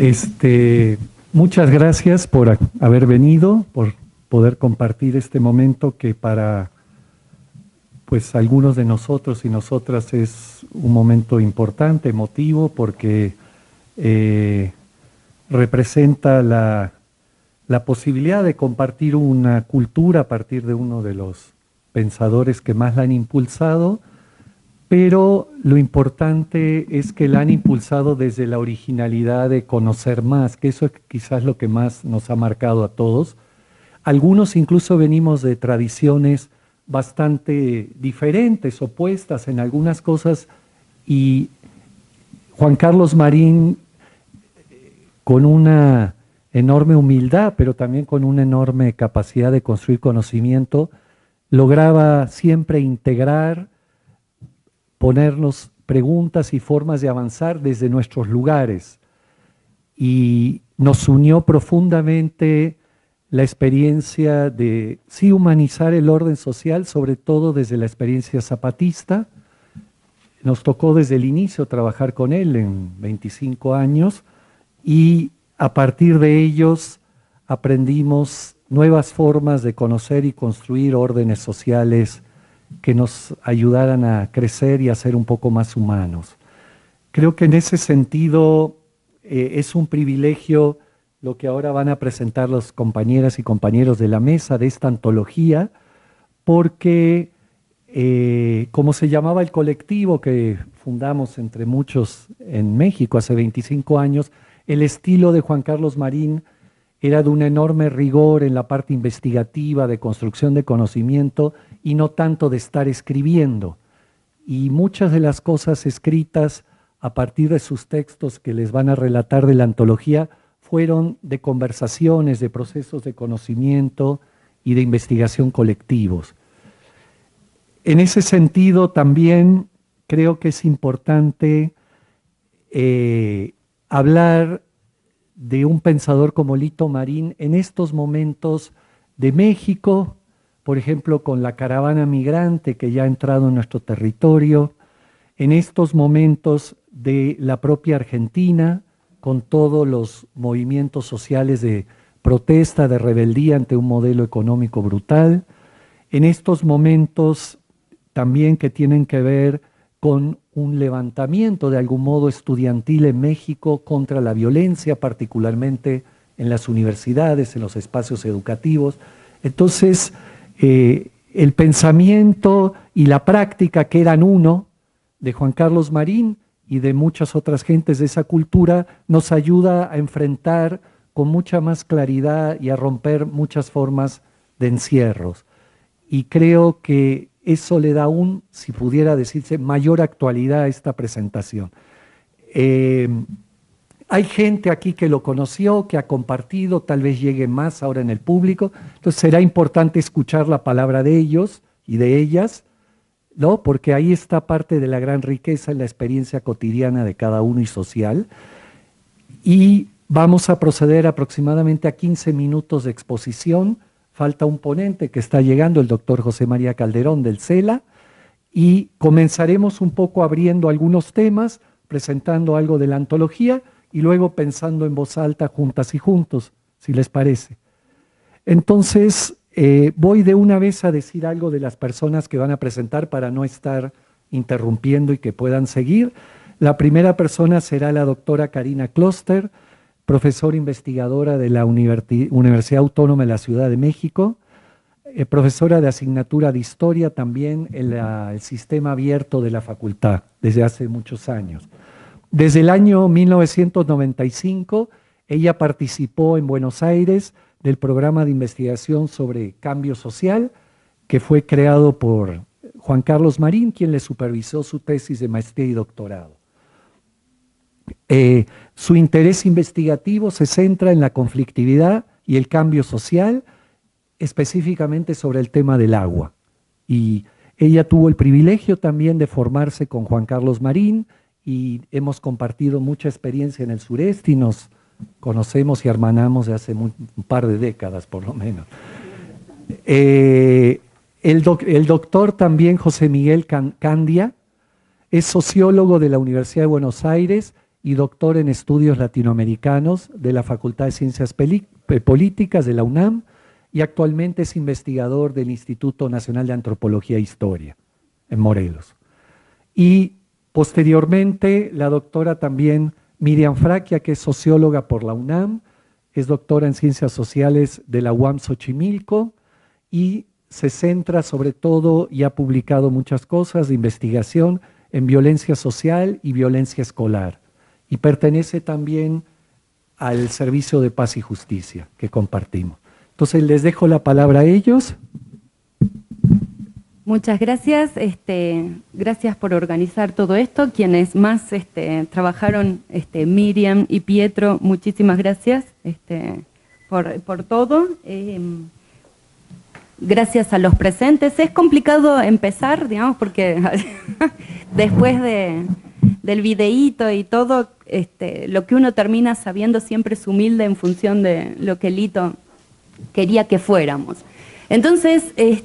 Este, Muchas gracias por haber venido, por poder compartir este momento que para pues algunos de nosotros y nosotras es un momento importante, emotivo, porque representa la posibilidad de compartir una cultura a partir de uno de los pensadores que más la han impulsado, pero lo importante es que la han impulsado desde la originalidad de conocer más, que eso es quizás lo que más nos ha marcado a todos. Algunos incluso venimos de tradiciones bastante diferentes, opuestas en algunas cosas, y Juan Carlos Marín, con una enorme humildad, pero también con una enorme capacidad de construir conocimiento, lograba siempre integrar, ponernos preguntas y formas de avanzar desde nuestros lugares. Y nos unió profundamente la experiencia de sí humanizar el orden social, sobre todo desde la experiencia zapatista. Nos tocó desde el inicio trabajar con él en 25 años y a partir de ellos aprendimos nuevas formas de conocer y construir órdenes sociales que nos ayudaran a crecer y a ser un poco más humanos. Creo que en ese sentido es un privilegio lo que ahora van a presentar las compañeras y compañeros de la mesa de esta antología, porque como se llamaba el colectivo que fundamos entre muchos en México hace 25 años, el estilo de Juan Carlos Marín era de un enorme rigor en la parte investigativa, de construcción de conocimiento, y no tanto de estar escribiendo. Y muchas de las cosas escritas a partir de sus textos que les van a relatar de la antología fueron de conversaciones, de procesos de conocimiento y de investigación colectivos. En ese sentido también creo que es importante hablar de un pensador como Lito Marín en estos momentos de México, por ejemplo, con la caravana migrante que ya ha entrado en nuestro territorio, en estos momentos de la propia Argentina, con todos los movimientos sociales de protesta, de rebeldía ante un modelo económico brutal, en estos momentos también que tienen que ver con un levantamiento de algún modo estudiantil en México contra la violencia, particularmente en las universidades, en los espacios educativos. Entonces, el pensamiento y la práctica que eran uno de Juan Carlos Marín y de muchas otras gentes de esa cultura nos ayuda a enfrentar con mucha más claridad y a romper muchas formas de encierros. Y creo que eso le da si pudiera decirse, mayor actualidad a esta presentación. Hay gente aquí que lo conoció, que ha compartido, tal vez llegue más ahora en el público, entonces será importante escuchar la palabra de ellos y de ellas, ¿no? Porque ahí está parte de la gran riqueza en la experiencia cotidiana de cada uno y social. Y vamos a proceder aproximadamente a 15 minutos de exposición. Falta un ponente que está llegando, el doctor José María Calderón del CELA, y comenzaremos un poco abriendo algunos temas, presentando algo de la antología y luego pensando en voz alta juntas y juntos, si les parece. Entonces, voy de una vez a decir algo de las personas que van a presentar para no estar interrumpiendo y que puedan seguir. La primera persona será la doctora Karina Kloster, profesora investigadora de la Universidad Autónoma de la Ciudad de México, profesora de asignatura de Historia también en el sistema abierto de la facultad desde hace muchos años. Desde el año 1995, ella participó en Buenos Aires del programa de investigación sobre cambio social que fue creado por Juan Carlos Marín, quien le supervisó su tesis de maestría y doctorado. Su interés investigativo se centra en la conflictividad y el cambio social, específicamente sobre el tema del agua. Y ella tuvo el privilegio también de formarse con Juan Carlos Marín y hemos compartido mucha experiencia en el sureste y nos conocemos y hermanamos de hace un par de décadas por lo menos. El doctor también José Miguel Candia es sociólogo de la Universidad de Buenos Aires y doctor en estudios latinoamericanos de la Facultad de Ciencias Políticas de la UNAM y actualmente es investigador del Instituto Nacional de Antropología e Historia en Morelos. Y posteriormente la doctora también Miriam Fraquia, que es socióloga por la UNAM, es doctora en Ciencias Sociales de la UAM Xochimilco y se centra sobre todo y ha publicado muchas cosas de investigación en violencia social y violencia escolar. Y pertenece también al Servicio de Paz y Justicia que compartimos. Entonces les dejo la palabra a ellos. Muchas gracias, gracias por organizar todo esto. Quienes más trabajaron, Miriam y Pietro, muchísimas gracias por todo. Gracias a los presentes. Es complicado empezar, digamos, porque después del videíto y todo, lo que uno termina sabiendo siempre es humilde en función de lo que Lito quería que fuéramos. Entonces,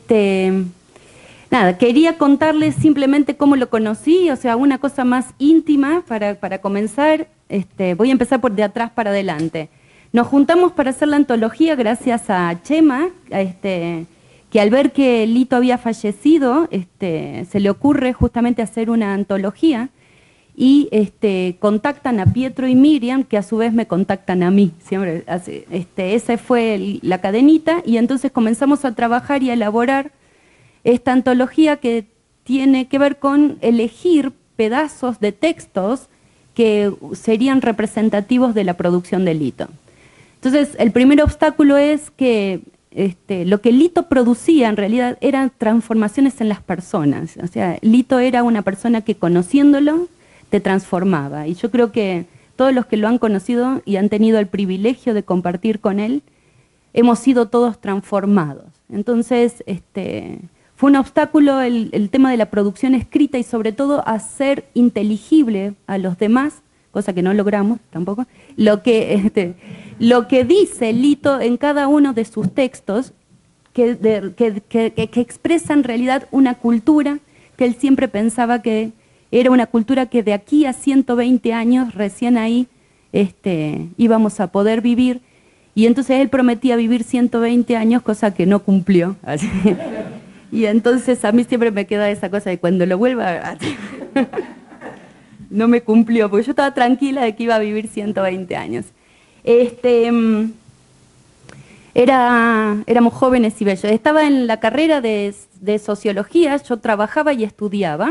nada, quería contarles simplemente cómo lo conocí, o sea, una cosa más íntima para comenzar. Voy a empezar por de atrás para adelante. Nos juntamos para hacer la antología gracias a Chema, que al ver que Lito había fallecido, se le ocurre justamente hacer una antología y contactan a Pietro y Miriam, que a su vez me contactan a mí. Siempre, esa fue la cadenita y entonces comenzamos a trabajar y a elaborar esta antología que tiene que ver con elegir pedazos de textos que serían representativos de la producción de Lito. Entonces, el primer obstáculo es que lo que Lito producía en realidad eran transformaciones en las personas. O sea, Lito era una persona que conociéndolo te transformaba. Y yo creo que todos los que lo han conocido y han tenido el privilegio de compartir con él, hemos sido todos transformados. Entonces, fue un obstáculo el tema de la producción escrita y sobre todo hacer inteligible a los demás, cosa que no logramos tampoco, lo que dice Lito en cada uno de sus textos, que expresa en realidad una cultura que él siempre pensaba que era una cultura que de aquí a 120 años, recién ahí, íbamos a poder vivir. Y entonces él prometía vivir 120 años, cosa que no cumplió. Así. Y entonces a mí siempre me queda esa cosa de cuando lo vuelva a... no me cumplió, porque yo estaba tranquila de que iba a vivir 120 años. Éramos jóvenes y bellos. Estaba en la carrera de sociología, yo trabajaba y estudiaba,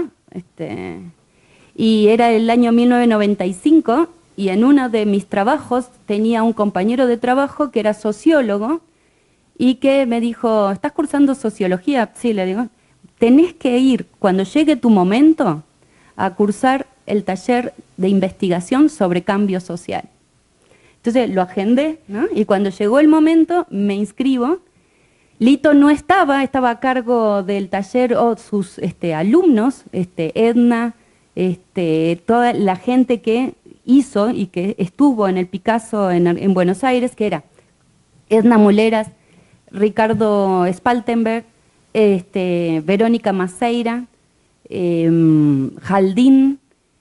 y era el año 1995, y en uno de mis trabajos tenía un compañero de trabajo que era sociólogo, y que me dijo, ¿estás cursando sociología? Sí, le digo, tenés que ir, cuando llegue tu momento, a cursar el taller de investigación sobre cambio social. Entonces lo agendé, ¿no? Y cuando llegó el momento me inscribo. Lito no estaba a cargo del taller o sus alumnos, Edna, toda la gente que hizo y que estuvo en el Picasso en Buenos Aires, que era Edna Moleras, Ricardo Spaltenberg, Verónica Maceira, Jaldín,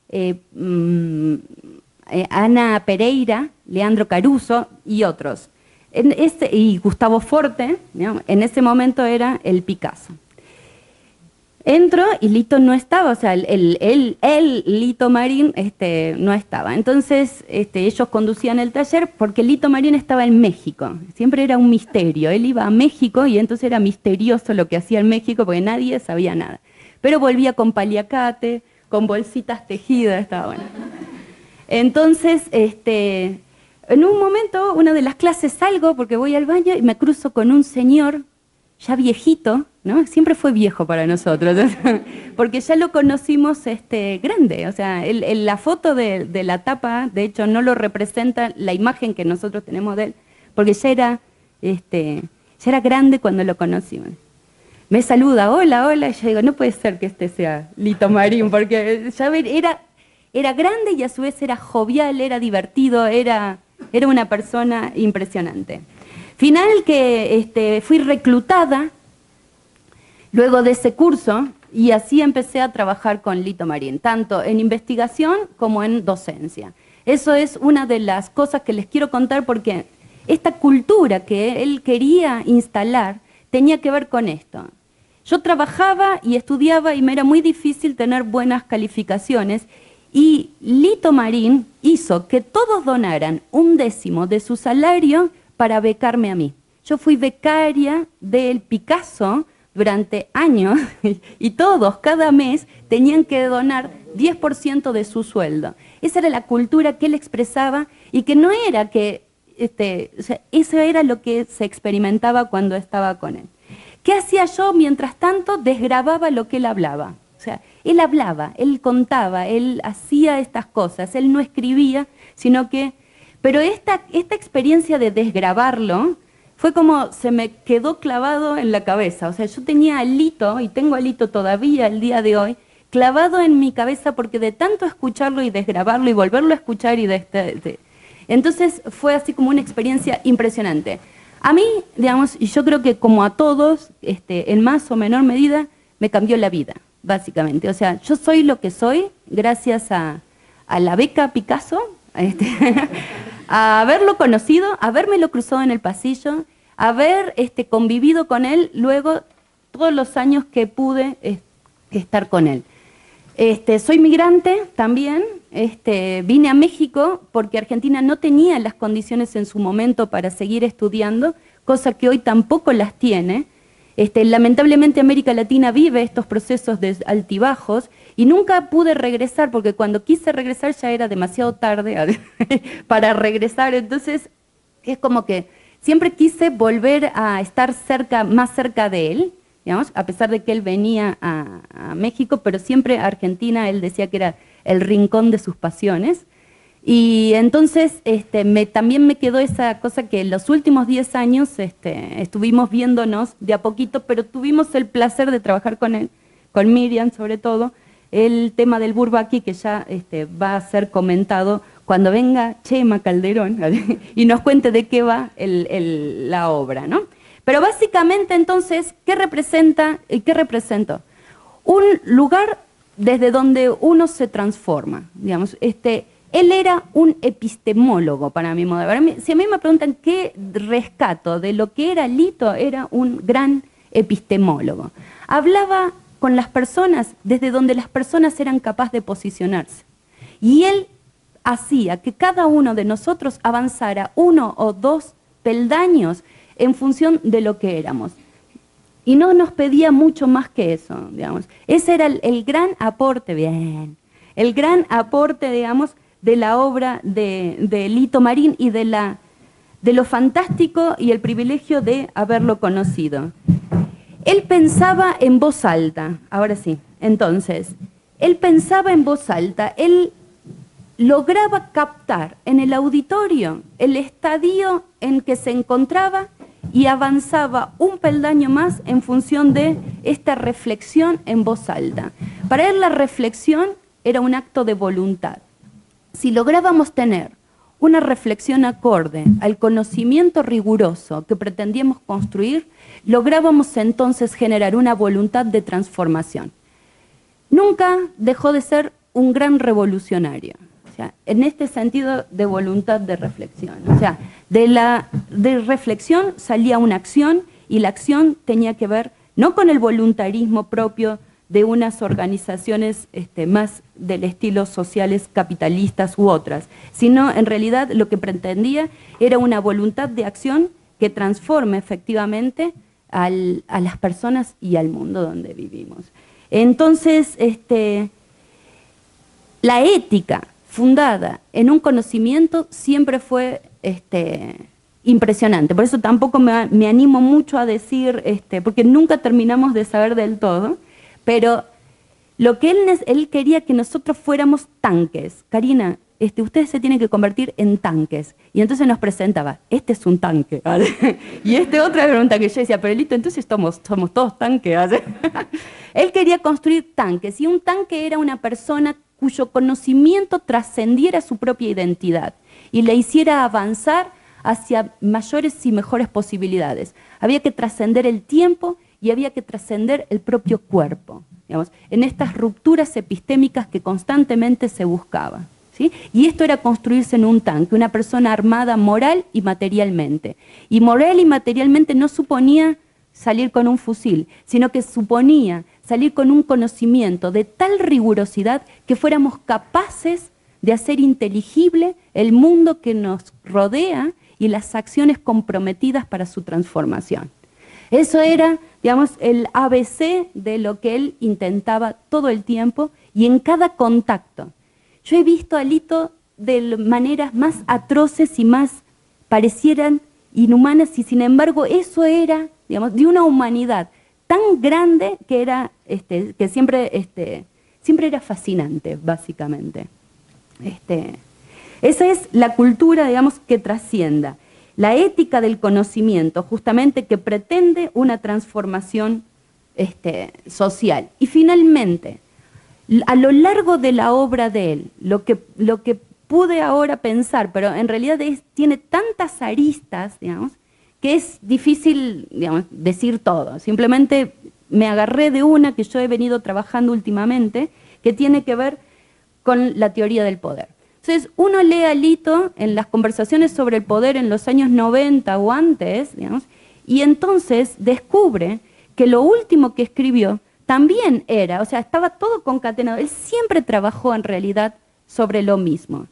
Ana Pereira, Leandro Caruso y otros. Y Gustavo Forte, digamos, en ese momento era el Picasso. Entro y Lito no estaba, o sea, el Lito Marín no estaba. Entonces ellos conducían el taller porque Lito Marín estaba en México. Siempre era un misterio. Él iba a México y entonces era misterioso lo que hacía en México porque nadie sabía nada. Pero volvía con paliacate, con bolsitas tejidas, estaba bueno. Entonces, en un momento, una de las clases salgo porque voy al baño y me cruzo con un señor ya viejito, ¿no? Siempre fue viejo para nosotros, porque ya lo conocimos grande. O sea, la foto de la tapa, de hecho, no lo representa la imagen que nosotros tenemos de él, porque ya era grande cuando lo conocimos. Me saluda, hola, hola, y yo digo, no puede ser que sea Lito Marín, porque ya era grande y a su vez era jovial, era divertido, era una persona impresionante. Final que fui reclutada luego de ese curso y así empecé a trabajar con Lito Marín, tanto en investigación como en docencia. Eso es una de las cosas que les quiero contar porque esta cultura que él quería instalar tenía que ver con esto. Yo trabajaba y estudiaba y me era muy difícil tener buenas calificaciones y Lito Marín hizo que todos donaran 1/10 de su salario para becarme a mí. Yo fui becaria del Picasso durante años y todos, cada mes, tenían que donar 10% de su sueldo. Esa era la cultura que él expresaba y que no era que, o sea, eso era lo que se experimentaba cuando estaba con él. ¿Qué hacía yo? Mientras tanto, desgrababa lo que él hablaba. O sea, él hablaba, él contaba, él hacía estas cosas, él no escribía, sino que... Pero esta experiencia de desgrabarlo fue como se me quedó clavado en la cabeza. O sea, yo tenía a Lito, y tengo a Lito todavía el día de hoy, clavado en mi cabeza porque de tanto escucharlo y desgrabarlo y volverlo a escuchar y entonces fue así como una experiencia impresionante. A mí, digamos, y yo creo que como a todos, en más o menor medida, me cambió la vida, básicamente. O sea, yo soy lo que soy gracias a la beca Picasso, a haberlo conocido, habérmelo cruzado en el pasillo, haber convivido con él luego todos los años que pude estar con él. Soy migrante también, vine a México porque Argentina no tenía las condiciones en su momento para seguir estudiando, cosa que hoy tampoco las tiene. Lamentablemente América Latina vive estos procesos de altibajos y nunca pude regresar porque cuando quise regresar ya era demasiado tarde para regresar. Entonces es como que siempre quise volver a estar más cerca de él, digamos, a pesar de que él venía a México, pero siempre Argentina, él decía que era el rincón de sus pasiones. Y entonces también me quedó esa cosa que en los últimos 10 años estuvimos viéndonos de a poquito, pero tuvimos el placer de trabajar con él, con Miriam sobre todo, el tema del Bourbaki que ya va a ser comentado cuando venga Chema Calderón y nos cuente de qué va la obra, ¿no? Pero básicamente entonces, ¿qué representa y qué representó? Un lugar desde donde uno se transforma, digamos. Él era un epistemólogo para mi modo de ver. Si a mí me preguntan qué rescato de lo que era Lito, era un gran epistemólogo. Hablaba con las personas desde donde las personas eran capaces de posicionarse. Y él hacía que cada uno de nosotros avanzara 1 o 2 peldaños en función de lo que éramos. Y no nos pedía mucho más que eso, digamos. Ese era el gran aporte, el gran aporte, digamos, de la obra de Lito Marín y de lo fantástico y el privilegio de haberlo conocido. Él pensaba en voz alta, ahora sí, entonces, él pensaba en voz alta, él lograba captar en el auditorio el estadio en que se encontraba y avanzaba un peldaño más en función de esta reflexión en voz alta. Para él la reflexión era un acto de voluntad. Si lográbamos tener una reflexión acorde al conocimiento riguroso que pretendíamos construir, lográbamos entonces generar una voluntad de transformación. Nunca dejó de ser un gran revolucionario, o sea, en este sentido de voluntad de reflexión. O sea, de reflexión salía una acción y la acción tenía que ver no con el voluntarismo propio de unas organizaciones más del estilo sociales capitalistas u otras, sino en realidad lo que pretendía era una voluntad de acción que transforme efectivamente a las personas y al mundo donde vivimos. Entonces, la ética fundada en un conocimiento siempre fue impresionante. Por eso tampoco me animo mucho a decir, porque nunca terminamos de saber del todo, pero lo que él quería que nosotros fuéramos tanques. Karina, ustedes se tienen que convertir en tanques. Y entonces nos presentaba, este es un tanque. Y otra era un tanque. Yo decía, pero Lito, entonces somos todos tanques. Él quería construir tanques. Y un tanque era una persona cuyo conocimiento trascendiera su propia identidad y le hiciera avanzar hacia mayores y mejores posibilidades. Había que trascender el tiempo y había que trascender el propio cuerpo, digamos, en estas rupturas epistémicas que constantemente se buscaba. ¿sí? Y esto era construirse en un tanque, una persona armada moral y materialmente. Y moral y materialmente no suponía salir con un fusil, sino que suponía salir con un conocimiento de tal rigurosidad que fuéramos capaces de hacer inteligible el mundo que nos rodea y las acciones comprometidas para su transformación. Eso era, digamos, el ABC de lo que él intentaba todo el tiempo y en cada contacto. Yo he visto a Lito de maneras más atroces y más parecieran inhumanas y sin embargo eso era, digamos, de una humanidad tan grande que era, que siempre era fascinante, básicamente. Esa es la cultura, digamos, que trascienda. La ética del conocimiento, justamente, que pretende una transformación social. Y finalmente, a lo largo de la obra de él, lo que pude ahora pensar, pero en realidad tiene tantas aristas, digamos, que es difícil, digamos, decir todo. Simplemente me agarré de una que yo he venido trabajando últimamente, que tiene que ver con la teoría del poder. Entonces, uno lee a Lito en las conversaciones sobre el poder en los años 90 o antes, digamos, y entonces descubre que lo último que escribió también era, o sea, estaba todo concatenado. Él siempre trabajó en realidad sobre lo mismo.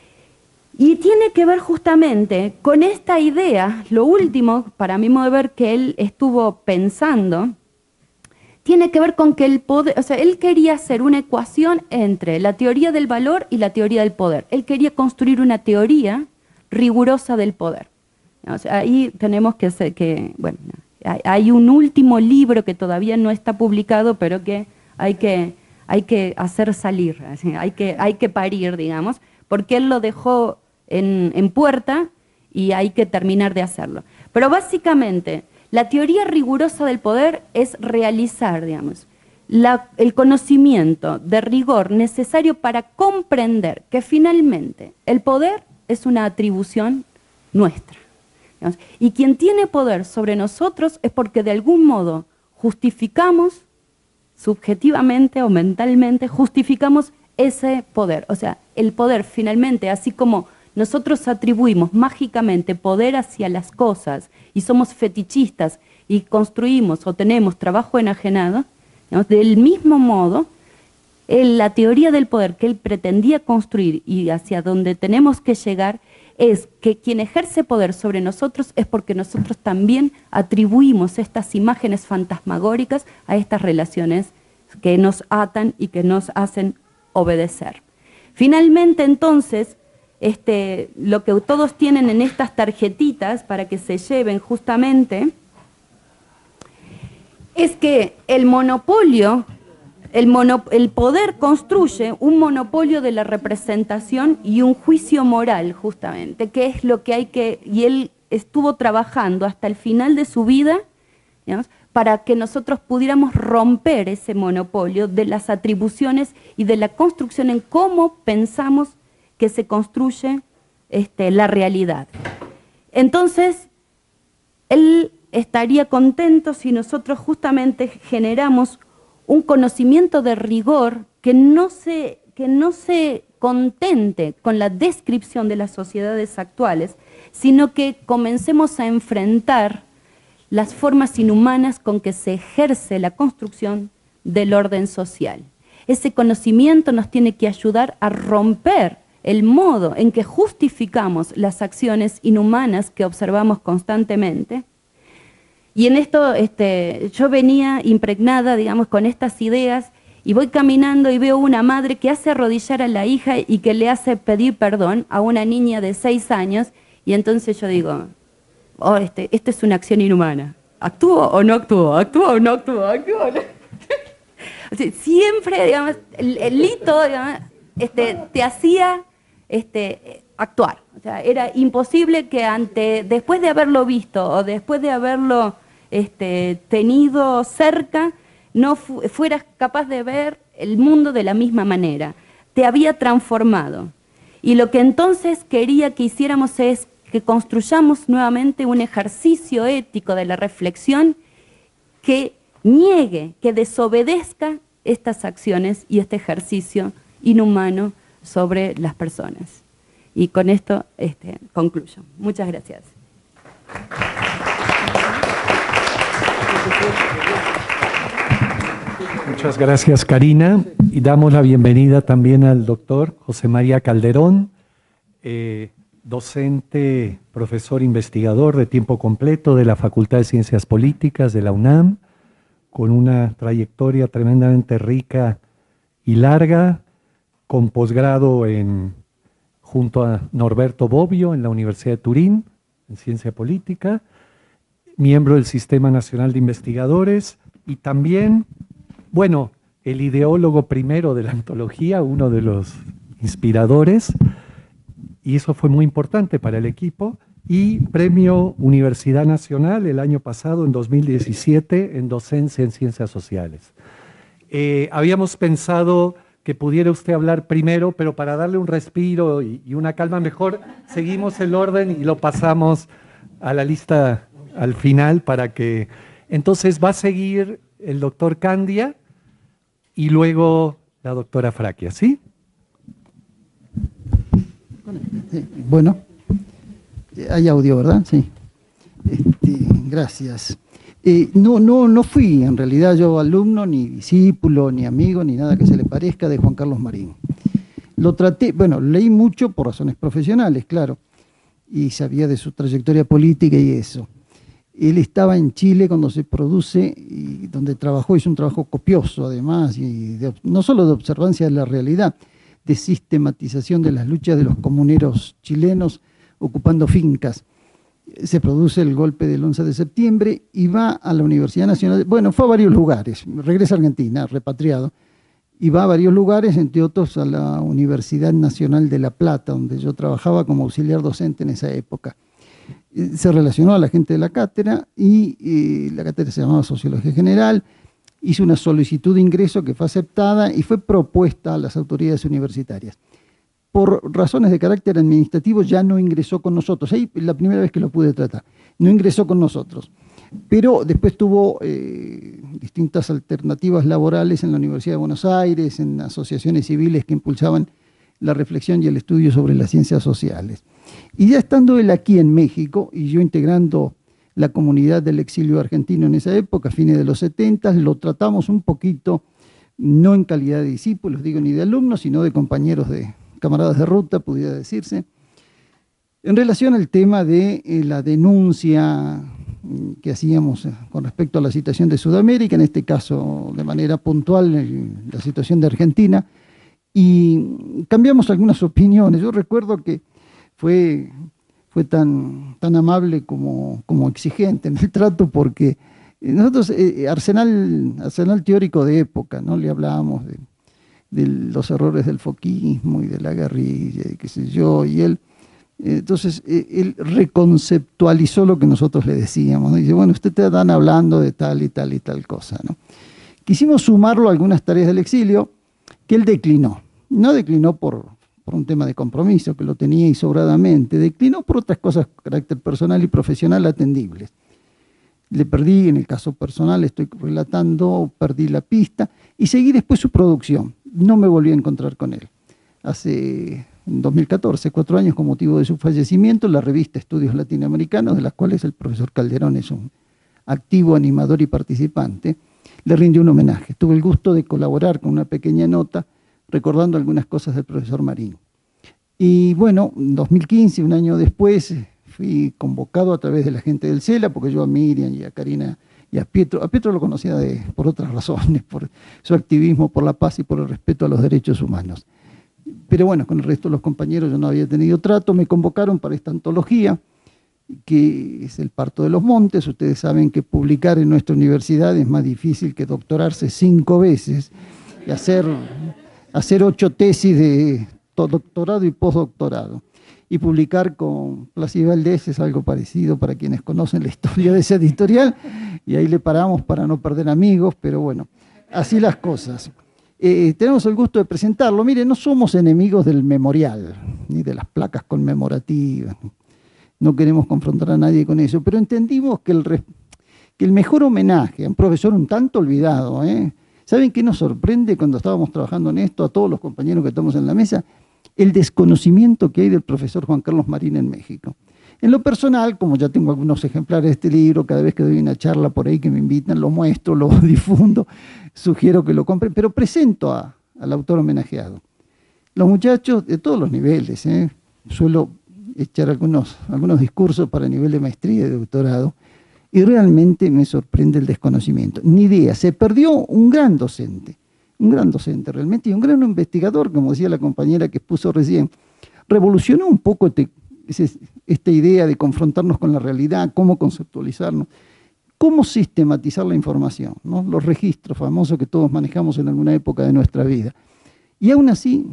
Y tiene que ver justamente con esta idea, lo último, para mi modo de ver, que él estuvo pensando, tiene que ver con que el poder, o sea, él quería hacer una ecuación entre la teoría del valor y la teoría del poder. Él quería construir una teoría rigurosa del poder. O sea, ahí tenemos que hacer bueno, hay un último libro que todavía no está publicado, pero que hay que hacer salir, hay que parir, digamos, porque él lo dejó en puerta y hay que terminar de hacerlo. Pero básicamente, la teoría rigurosa del poder es realizar, digamos, el conocimiento de rigor necesario para comprender que finalmente el poder es una atribución nuestra. Digamos, y quien tiene poder sobre nosotros es porque de algún modo justificamos, subjetivamente o mentalmente, justificamos ese poder. O sea, el poder finalmente, así como nosotros atribuimos mágicamente poder hacia las cosas y somos fetichistas y construimos o tenemos trabajo enajenado, digamos, del mismo modo, la teoría del poder que él pretendía construir y hacia donde tenemos que llegar es que quien ejerce poder sobre nosotros es porque nosotros también atribuimos estas imágenes fantasmagóricas a estas relaciones que nos atan y que nos hacen obedecer. Finalmente, entonces, lo que todos tienen en estas tarjetitas para que se lleven justamente es que el monopolio, el poder construye un monopolio de la representación y un juicio moral justamente, que es lo que hay que, y él estuvo trabajando hasta el final de su vida, digamos, para que nosotros pudiéramos romper ese monopolio de las atribuciones y de la construcción en cómo pensamos que se construye la realidad. Entonces, él estaría contento si nosotros justamente generamos un conocimiento de rigor que no se contente con la descripción de las sociedades actuales, sino que comencemos a enfrentar las formas inhumanas con que se ejerce la construcción del orden social. Ese conocimiento nos tiene que ayudar a romper el modo en que justificamos las acciones inhumanas que observamos constantemente. Y en esto yo venía impregnada, digamos, con estas ideas y voy caminando y veo una madre que hace arrodillar a la hija y que le hace pedir perdón a una niña de 6 años y entonces yo digo, oh, esto es una acción inhumana. ¿Actúo o no actúo? ¿Actúo o no actúo? ¿Actúo o no? O sea, siempre, digamos, el Lito, digamos, te hacía actuar. O sea, era imposible que después de haberlo visto o después de haberlo tenido cerca, no fueras capaz de ver el mundo de la misma manera. Te había transformado. Y lo que entonces quería que hiciéramos es que construyamos nuevamente un ejercicio ético de la reflexión que niegue, que desobedezca estas acciones y este ejercicio inhumano sobre las personas. Y con esto concluyo. Muchas gracias. Muchas gracias, Karina. Y damos la bienvenida también al doctor José María Calderón, docente, profesor investigador de tiempo completo de la Facultad de Ciencias Políticas de la UNAM, con una trayectoria tremendamente rica y larga, con posgrado junto a Norberto Bobbio en la Universidad de Turín, en Ciencia Política, miembro del Sistema Nacional de Investigadores y también, bueno, el ideólogo primero de la antología, uno de los inspiradores, y eso fue muy importante para el equipo, y Premio Universidad Nacional el año pasado, en 2017, en docencia en ciencias sociales. Habíamos pensado que pudiera usted hablar primero, pero para darle un respiro y una calma mejor, seguimos el orden y lo pasamos a la lista al final para que... Entonces va a seguir el doctor Candia y luego la doctora Fraquia, ¿sí? Bueno, hay audio, ¿verdad? Sí. Gracias. No fui en realidad yo alumno, ni discípulo, ni amigo, ni nada que se le parezca de Juan Carlos Marín. Lo traté, bueno, leí mucho por razones profesionales, claro, y sabía de su trayectoria política y eso. Él estaba en Chile cuando se produce, y donde trabajó, hizo un trabajo copioso además, y no solo de observancia de la realidad, de sistematización de las luchas de los comuneros chilenos ocupando fincas. Se produce el golpe del 11 de septiembre y va a la Universidad Nacional, bueno, fue a varios lugares, regresa a Argentina, repatriado, y va a varios lugares, entre otros a la Universidad Nacional de La Plata, donde yo trabajaba como auxiliar docente en esa época. Se relacionó a la gente de la cátedra y la cátedra se llamaba Sociología General, hizo una solicitud de ingreso que fue aceptada y fue propuesta a las autoridades universitarias. Por razones de carácter administrativo ya no ingresó con nosotros, ahí la primera vez que lo pude tratar, no ingresó con nosotros, pero después tuvo distintas alternativas laborales en la Universidad de Buenos Aires, en asociaciones civiles que impulsaban la reflexión y el estudio sobre las ciencias sociales. Y ya estando él aquí en México, y yo integrando la comunidad del exilio argentino en esa época, a fines de los 70, lo tratamos un poquito, no en calidad de discípulos, digo, ni de alumnos, sino de compañeros, de camaradas de ruta, pudiera decirse, en relación al tema de la denuncia que hacíamos con respecto a la situación de Sudamérica, en este caso de manera puntual la situación de Argentina, y cambiamos algunas opiniones. Yo recuerdo que fue tan amable como exigente en el trato, porque nosotros, arsenal teórico de época, ¿no? Le hablábamos de los errores del foquismo y de la guerrilla, y qué sé yo, y él reconceptualizó lo que nosotros le decíamos, ¿no? Y dice, bueno, usted te están hablando de tal y tal y tal cosa, ¿no? Quisimos sumarlo a algunas tareas del exilio que él declinó. No declinó por un tema de compromiso, que lo tenía y sobradamente, declinó por otras cosas de carácter personal y profesional atendibles. Le perdí, en el caso personal, estoy relatando, perdí la pista y seguí después su producción. No me volví a encontrar con él. En 2014, 4 años con motivo de su fallecimiento, la revista Estudios Latinoamericanos, de las cuales el profesor Calderón es un activo animador y participante, le rindió un homenaje. Tuve el gusto de colaborar con una pequeña nota recordando algunas cosas del profesor Marín. Y bueno, en 2015, un año después, fui convocado a través de la gente del CELA, porque yo a Miriam y a Karina y a Pietro lo conocía por otras razones, por su activismo por la paz y por el respeto a los derechos humanos. Pero bueno, con el resto de los compañeros yo no había tenido trato, me convocaron para esta antología, que es El Parto de los Montes. Ustedes saben que publicar en nuestra universidad es más difícil que doctorarse 5 veces y hacer 8 tesis de doctorado y postdoctorado. Y publicar con Plácido Valdés es algo parecido para quienes conocen la historia de esa editorial, y ahí le paramos para no perder amigos, pero bueno, así las cosas. Tenemos el gusto de presentarlo. Mire, no somos enemigos del memorial, ni de las placas conmemorativas, no queremos confrontar a nadie con eso, pero entendimos que el mejor homenaje a un profesor un tanto olvidado, ¿saben qué nos sorprende cuando estábamos trabajando en esto, a todos los compañeros que estamos en la mesa? el desconocimiento que hay del profesor Juan Carlos Marín en México. En lo personal, como ya tengo algunos ejemplares de este libro, cada vez que doy una charla por ahí que me invitan, lo muestro, lo difundo, sugiero que lo compren, pero presento al autor homenajeado. Los muchachos de todos los niveles, suelo echar algunos discursos para nivel de maestría y de doctorado, y realmente me sorprende el desconocimiento. Ni idea, se perdió un gran docente realmente, y un gran investigador, como decía la compañera que expuso recién. Revolucionó un poco esta idea de confrontarnos con la realidad, cómo conceptualizarnos, cómo sistematizar la información, ¿no? Los registros famosos que todos manejamos en alguna época de nuestra vida. Y aún así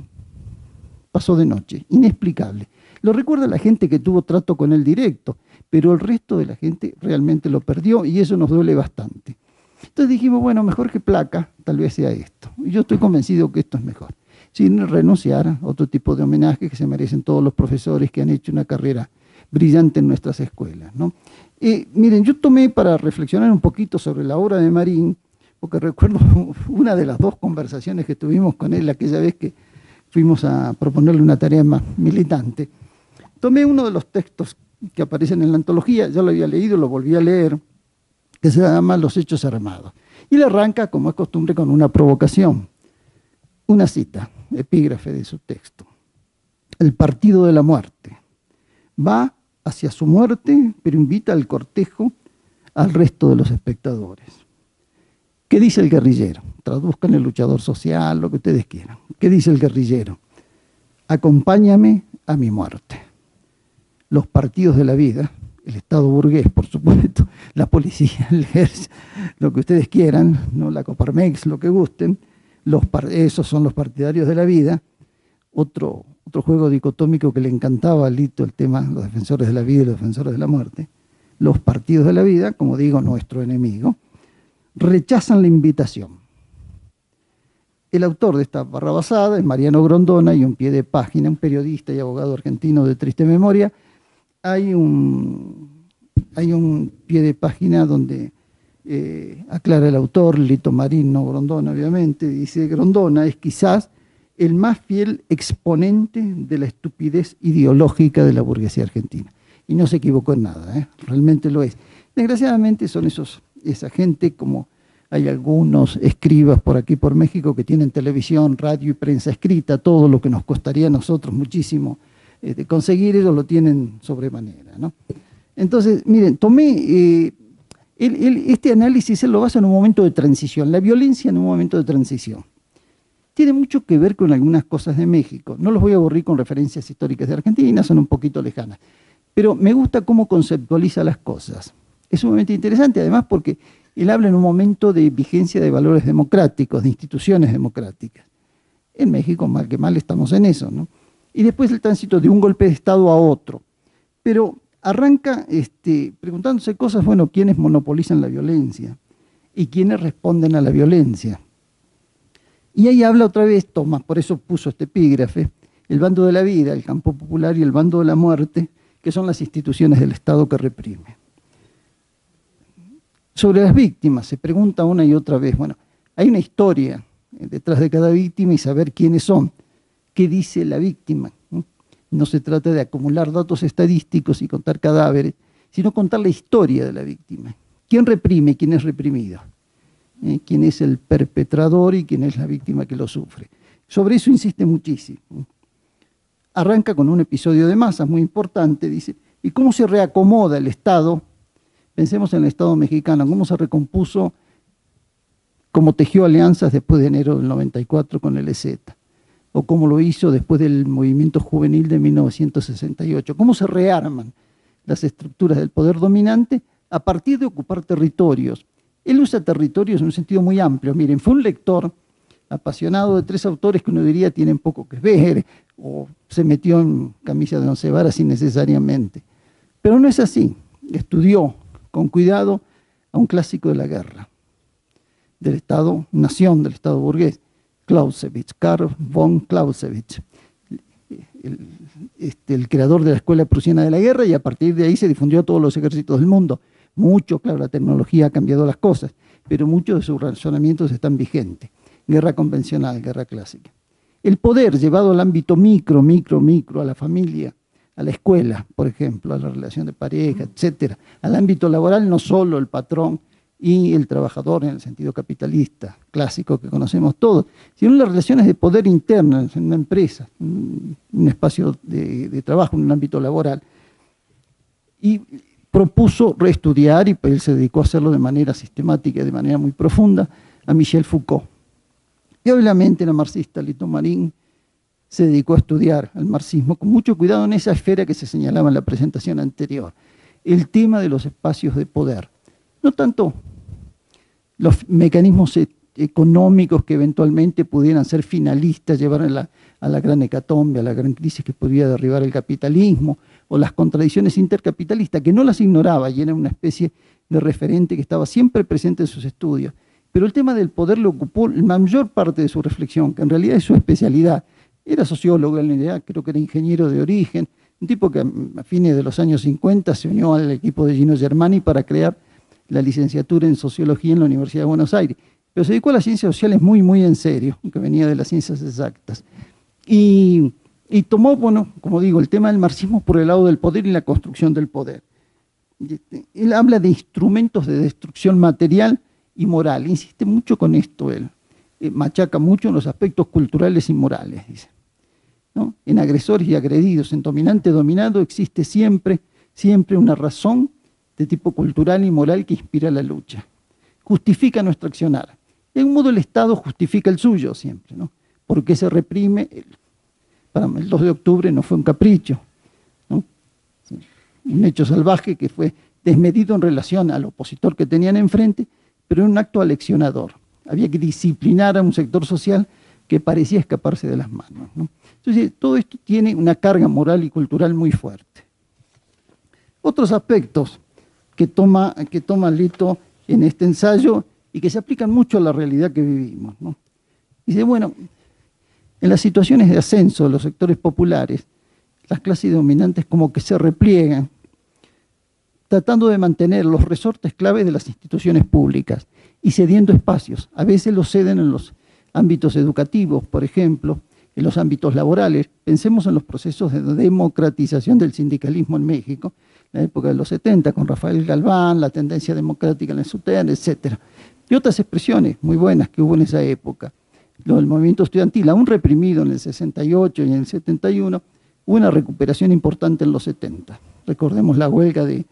pasó de noche, inexplicable. Lo recuerda la gente que tuvo trato con él directo, pero el resto de la gente realmente lo perdió y eso nos duele bastante. Entonces dijimos, bueno, mejor que placa, tal vez sea esto. Y yo estoy convencido que esto es mejor, sin renunciar a otro tipo de homenaje que se merecen todos los profesores que han hecho una carrera brillante en nuestras escuelas, ¿no? Miren, yo tomé para reflexionar un poquito sobre la obra de Marín, porque recuerdo una de las dos conversaciones que tuvimos con él aquella vez que fuimos a proponerle una tarea más militante. Tomé uno de los textos que aparecen en la antología, ya lo había leído, lo volví a leer, que se llama Los Hechos Armados. Y le arranca, como es costumbre, con una provocación. Una cita, epígrafe de su texto. El partido de la muerte. Va hacia su muerte, pero invita al cortejo al resto de los espectadores. ¿Qué dice el guerrillero? Traduzcan el luchador social, lo que ustedes quieran. ¿Qué dice el guerrillero? Acompáñame a mi muerte. Los partidos de la vida, el Estado burgués, por supuesto, la policía, el ejército, lo que ustedes quieran, ¿no? La Coparmex, lo que gusten, esos son los partidarios de la vida. Otro juego dicotómico que le encantaba a Lito, el tema, los defensores de la vida y los defensores de la muerte. Los partidos de la vida, como digo, nuestro enemigo, rechazan la invitación. El autor de esta barrabasada es Mariano Grondona y un pie de página, un periodista y abogado argentino de triste memoria. Hay un pie de página donde aclara el autor, Lito Marín, no Grondona obviamente, dice: Grondona es quizás el más fiel exponente de la estupidez ideológica de la burguesía argentina. Y no se equivocó en nada, realmente lo es. Desgraciadamente son esa gente, como hay algunos escribas por aquí por México que tienen televisión, radio y prensa escrita, todo lo que nos costaría a nosotros muchísimo de conseguir, ellos lo tienen sobremanera, ¿no? Entonces, miren, tomé este análisis, él lo basa en un momento de transición, la violencia en un momento de transición. Tiene mucho que ver con algunas cosas de México. No los voy a aburrir con referencias históricas de Argentina, son un poquito lejanas. Pero me gusta cómo conceptualiza las cosas. Es sumamente interesante, además, porque él habla en un momento de vigencia de valores democráticos, de instituciones democráticas. En México, mal que mal, estamos en eso, ¿no? Y después el tránsito de un golpe de Estado a otro. Pero arranca preguntándose cosas, bueno, ¿quiénes monopolizan la violencia? ¿Y quiénes responden a la violencia? Y ahí habla otra vez, Tomás, por eso puso este epígrafe, el bando de la vida, el campo popular y el bando de la muerte, que son las instituciones del Estado que reprime. Sobre las víctimas, se pregunta una y otra vez, bueno, hay una historia detrás de cada víctima y saber quiénes son. ¿Qué dice la víctima? No se trata de acumular datos estadísticos y contar cadáveres, sino contar la historia de la víctima. ¿Quién reprime? ¿Quién es reprimido? ¿Quién es el perpetrador y quién es la víctima que lo sufre? Sobre eso insiste muchísimo. Arranca con un episodio de masas muy importante, dice, ¿y cómo se reacomoda el Estado? Pensemos en el Estado mexicano, cómo se recompuso, cómo tejió alianzas después de enero del 94 con el EZ, o cómo lo hizo después del movimiento juvenil de 1968, cómo se rearman las estructuras del poder dominante a partir de ocupar territorios. Él usa territorios en un sentido muy amplio. Miren, fue un lector apasionado de tres autores que uno diría tienen poco que ver, o se metió en camisa de once varas innecesariamente. Pero no es así. Estudió con cuidado a un clásico de la guerra, del Estado-nación, del Estado burgués, Clausewitz, Karl von Clausewitz, el creador de la Escuela Prusiana de la Guerra, y a partir de ahí se difundió a todos los ejércitos del mundo. Mucho, claro, la tecnología ha cambiado las cosas, pero muchos de sus razonamientos están vigentes. Guerra convencional, guerra clásica. El poder llevado al ámbito micro, a la familia, a la escuela, por ejemplo, a la relación de pareja, etcétera, al ámbito laboral, no solo el patrón y el trabajador en el sentido capitalista clásico que conocemos todos, sino las relaciones de poder internas en una empresa, un espacio de trabajo, en un ámbito laboral. Y propuso reestudiar, y él se dedicó a hacerlo de manera sistemática y de manera muy profunda, a Michel Foucault. Y obviamente la marxista Lito Marín se dedicó a estudiar al marxismo con mucho cuidado en esa esfera que se señalaba en la presentación anterior, el tema de los espacios de poder. No tanto los mecanismos económicos que eventualmente pudieran ser finalistas, llevar a la gran hecatombe, a la gran crisis que podría derribar el capitalismo, o las contradicciones intercapitalistas, que no las ignoraba y era una especie de referente que estaba siempre presente en sus estudios. Pero el tema del poder le ocupó la mayor parte de su reflexión, que en realidad es su especialidad. Era sociólogo, en realidad creo que era ingeniero de origen, un tipo que a fines de los años 50 se unió al equipo de Gino Germani para crear la licenciatura en Sociología en la Universidad de Buenos Aires. Pero se dedicó a las ciencias sociales muy, muy en serio, aunque venía de las ciencias exactas. Y tomó, bueno, como digo, el tema del marxismo por el lado del poder y la construcción del poder. Él habla de instrumentos de destrucción material y moral, insiste mucho con esto él, machaca mucho en los aspectos culturales y morales, dice, ¿no? En agresores y agredidos, en dominante-dominado existe siempre una razón de tipo cultural y moral que inspira la lucha, justifica nuestro accionar. De algún modo el Estado justifica el suyo siempre, ¿no? Porque se reprime, para el 2 de octubre no fue un capricho, ¿no? Un hecho salvaje que fue desmedido en relación al opositor que tenían enfrente, pero era un acto aleccionador. Había que disciplinar a un sector social que parecía escaparse de las manos, ¿no? Entonces, todo esto tiene una carga moral y cultural muy fuerte. Otros aspectos que toma Lito en este ensayo y que se aplican mucho a la realidad que vivimos, ¿no? Dice, bueno, en las situaciones de ascenso de los sectores populares, las clases dominantes como que se repliegan, tratando de mantener los resortes claves de las instituciones públicas y cediendo espacios. A veces los ceden en los ámbitos educativos, por ejemplo, en los ámbitos laborales. Pensemos en los procesos de democratización del sindicalismo en México, en la época de los 70, con Rafael Galván, la tendencia democrática en el SUTER, etc. Y otras expresiones muy buenas que hubo en esa época. Lo del movimiento estudiantil, aún reprimido en el 68 y en el 71, hubo una recuperación importante en los 70. Recordemos la huelga de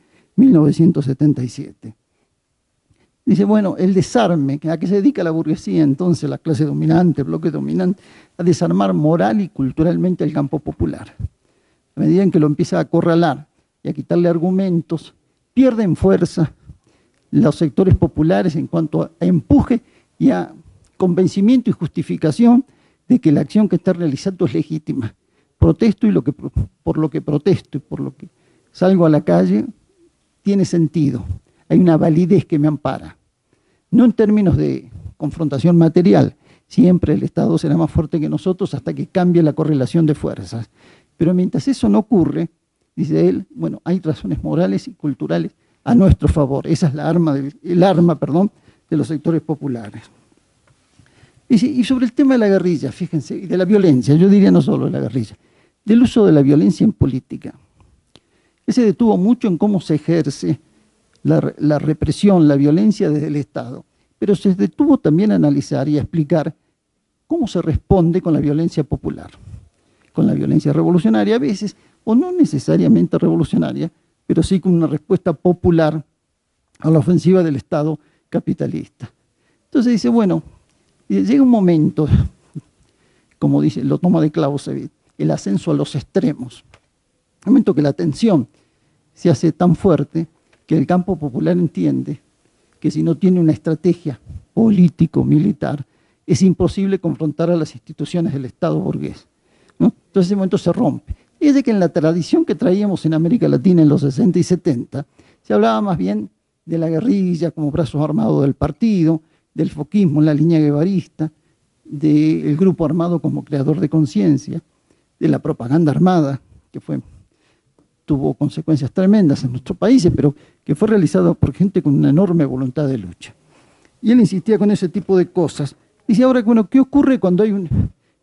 1977. Dice, bueno, el desarme, ¿a qué se dedica la burguesía entonces, la clase dominante, el bloque dominante? A desarmar moral y culturalmente el campo popular. A medida en que lo empieza a acorralar y a quitarle argumentos, pierden fuerza los sectores populares en cuanto a empuje y a convencimiento y justificación de que la acción que está realizando es legítima. Protesto y por lo que protesto y por lo que salgo a la calle tiene sentido. Hay una validez que me ampara. No en términos de confrontación material, siempre el Estado será más fuerte que nosotros hasta que cambie la correlación de fuerzas. Pero mientras eso no ocurre, dice él, bueno, hay razones morales y culturales a nuestro favor. Esa es el arma de los sectores populares. Y sobre el tema de la guerrilla, fíjense, y de la violencia, yo diría no solo de la guerrilla, del uso de la violencia en política. Él se detuvo mucho en cómo se ejerce la represión, la violencia desde el Estado, pero se detuvo también a analizar y a explicar cómo se responde con la violencia popular, con la violencia revolucionaria a veces, o no necesariamente revolucionaria, pero sí con una respuesta popular a la ofensiva del Estado capitalista. Entonces dice, bueno, llega un momento, como dice, lo toma de Clausewitz, el ascenso a los extremos, un momento que la tensión se hace tan fuerte que el campo popular entiende que si no tiene una estrategia político-militar, es imposible confrontar a las instituciones del Estado burgués, ¿no? Entonces ese momento se rompe. Y es de que en la tradición que traíamos en América Latina en los 60 y 70, se hablaba más bien de la guerrilla como brazos armados del partido, del foquismo en la línea guevarista, del grupo armado como creador de conciencia, de la propaganda armada, que tuvo consecuencias tremendas en nuestros países, pero que fue realizado por gente con una enorme voluntad de lucha. Y él insistía con ese tipo de cosas. Dice ahora, bueno, ¿qué ocurre cuando hay una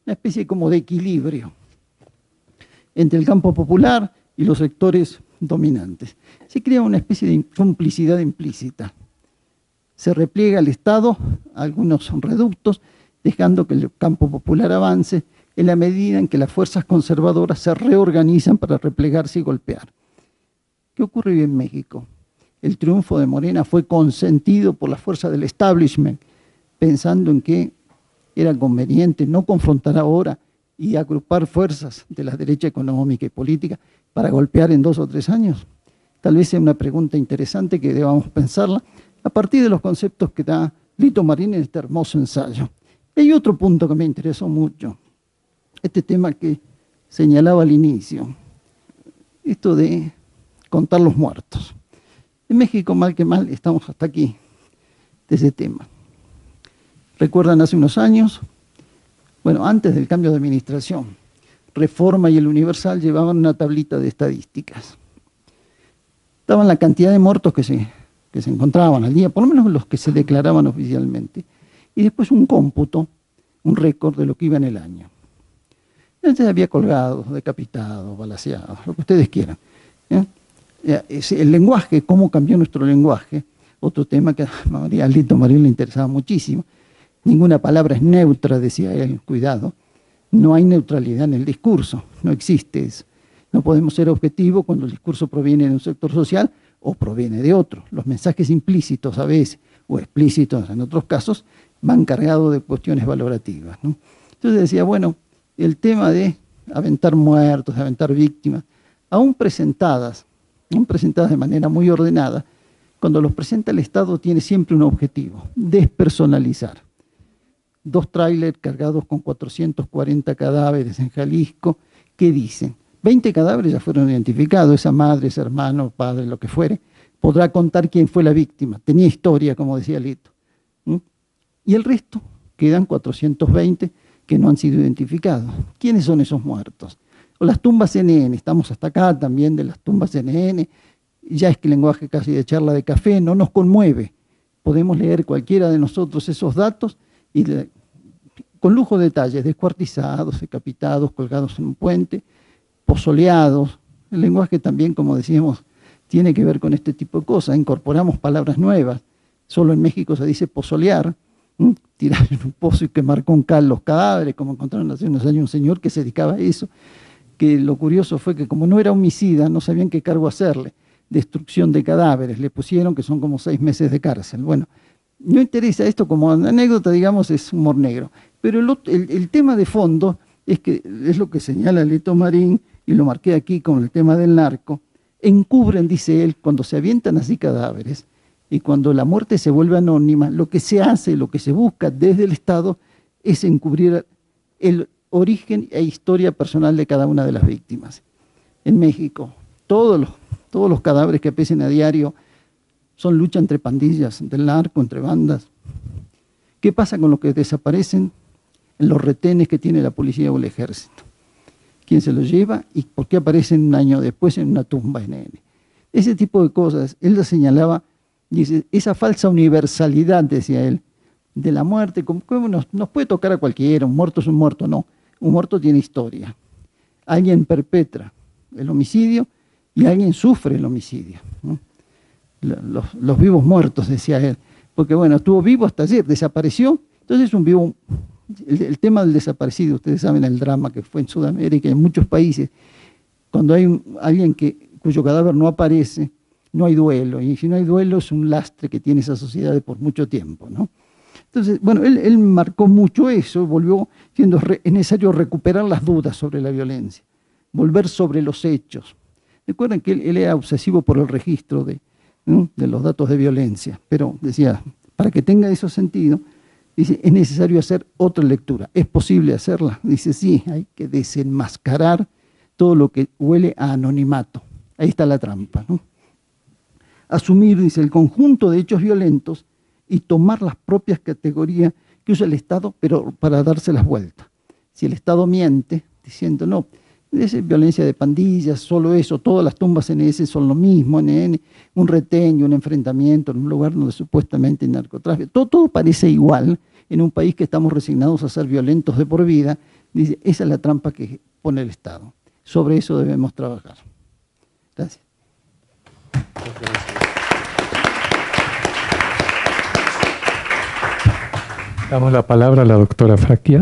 una especie como de equilibrio entre el campo popular y los sectores dominantes. Se crea una especie de complicidad implícita. Se repliega el Estado a algunos reductos, dejando que el campo popular avance en la medida en que las fuerzas conservadoras se reorganizan para replegarse y golpear. ¿Qué ocurre hoy en México? El triunfo de Morena fue consentido por las fuerzas del establishment, pensando en que era conveniente no confrontar ahora y agrupar fuerzas de la derecha económica y política para golpear en 2 o 3 años. Tal vez sea una pregunta interesante que debamos pensarla a partir de los conceptos que da Lito Marín en este hermoso ensayo. Hay otro punto que me interesó mucho, este tema que señalaba al inicio, esto de contar los muertos. En México, mal que mal, estamos hasta aquí de ese tema. ¿Recuerdan hace unos años? Bueno, antes del cambio de administración, Reforma y el Universal llevaban una tablita de estadísticas. Daban la cantidad de muertos que se encontraban al día, por lo menos los que se declaraban oficialmente, y después un cómputo, un récord de lo que iba en el año. Antes había colgados, decapitados, balaceados, lo que ustedes quieran. El lenguaje, cómo cambió nuestro lenguaje, otro tema que a Lito Marín le interesaba muchísimo. Ninguna palabra es neutra, decía él, cuidado. No hay neutralidad en el discurso, no existe eso. No podemos ser objetivos cuando el discurso proviene de un sector social o proviene de otro. Los mensajes implícitos a veces, o explícitos en otros casos, van cargados de cuestiones valorativas, ¿no? Entonces decía, bueno, el tema de aventar muertos, de aventar víctimas, aún presentadas de manera muy ordenada, cuando los presenta el Estado tiene siempre un objetivo, despersonalizar. 2 tráilers cargados con 440 cadáveres en Jalisco, ¿qué dicen? 20 cadáveres ya fueron identificados, esa madre, ese hermano, padre, lo que fuere, podrá contar quién fue la víctima, tenía historia, como decía Lito. Y el resto, quedan 420 que no han sido identificados. ¿Quiénes son esos muertos? O las tumbas CNN, estamos hasta acá también de las tumbas CNN, ya es que el lenguaje casi de charla de café no nos conmueve. Podemos leer cualquiera de nosotros esos datos y con lujo de detalles, descuartizados, decapitados, colgados en un puente, pozoleados. El lenguaje también, como decíamos, tiene que ver con este tipo de cosas. Incorporamos palabras nuevas. Solo en México se dice pozolear, tirar en un pozo y quemar con cal los cadáveres, como encontraron hace unos años un señor que se dedicaba a eso, que lo curioso fue que como no era homicida, no sabían qué cargo hacerle, destrucción de cadáveres, le pusieron que son como 6 meses de cárcel. Bueno, no interesa esto como anécdota, digamos, es humor negro, pero el tema de fondo es que es lo que señala Lito Marín, y lo marqué aquí con el tema del narco, encubren, dice él, cuando se avientan así cadáveres, y cuando la muerte se vuelve anónima, lo que se hace, lo que se busca desde el Estado es encubrir el origen e historia personal de cada una de las víctimas. En México, todos los cadáveres que aparecen a diario son lucha entre pandillas, del narco, entre bandas. ¿Qué pasa con los que desaparecen en los retenes que tiene la policía o el ejército? ¿Quién se los lleva y por qué aparecen un año después en una tumba en N? Ese tipo de cosas, él lo señalaba. Dice, esa falsa universalidad, decía él, de la muerte, como nos puede tocar a cualquiera, un muerto es un muerto, no. Un muerto tiene historia. Alguien perpetra el homicidio y alguien sufre el homicidio, ¿no? Los vivos muertos, decía él, porque bueno, estuvo vivo hasta ayer, desapareció, entonces un vivo, el tema del desaparecido, ustedes saben el drama que fue en Sudamérica y en muchos países, cuando hay alguien cuyo cadáver no aparece, no hay duelo, y si no hay duelo es un lastre que tiene esa sociedad de por mucho tiempo, ¿no? Entonces, bueno, él marcó mucho eso, volvió siendo necesario recuperar las dudas sobre la violencia, volver sobre los hechos. Recuerden que él era obsesivo por el registro de los datos de violencia, pero decía, para que tenga eso sentido, dice, es necesario hacer otra lectura. ¿Es posible hacerla? Dice, sí, hay que desenmascarar todo lo que huele a anonimato. Ahí está la trampa, ¿no? Asumir, dice, el conjunto de hechos violentos y tomar las propias categorías que usa el Estado, pero para darse las vueltas. Si el Estado miente, diciendo, no, es violencia de pandillas, solo eso, todas las tumbas NS son lo mismo, NN, un reteño, un enfrentamiento en un lugar donde supuestamente hay narcotráfico, todo parece igual, en un país que estamos resignados a ser violentos de por vida. Dice, esa es la trampa que pone el Estado. Sobre eso debemos trabajar. Gracias. Damos la palabra a la doctora Fracchia.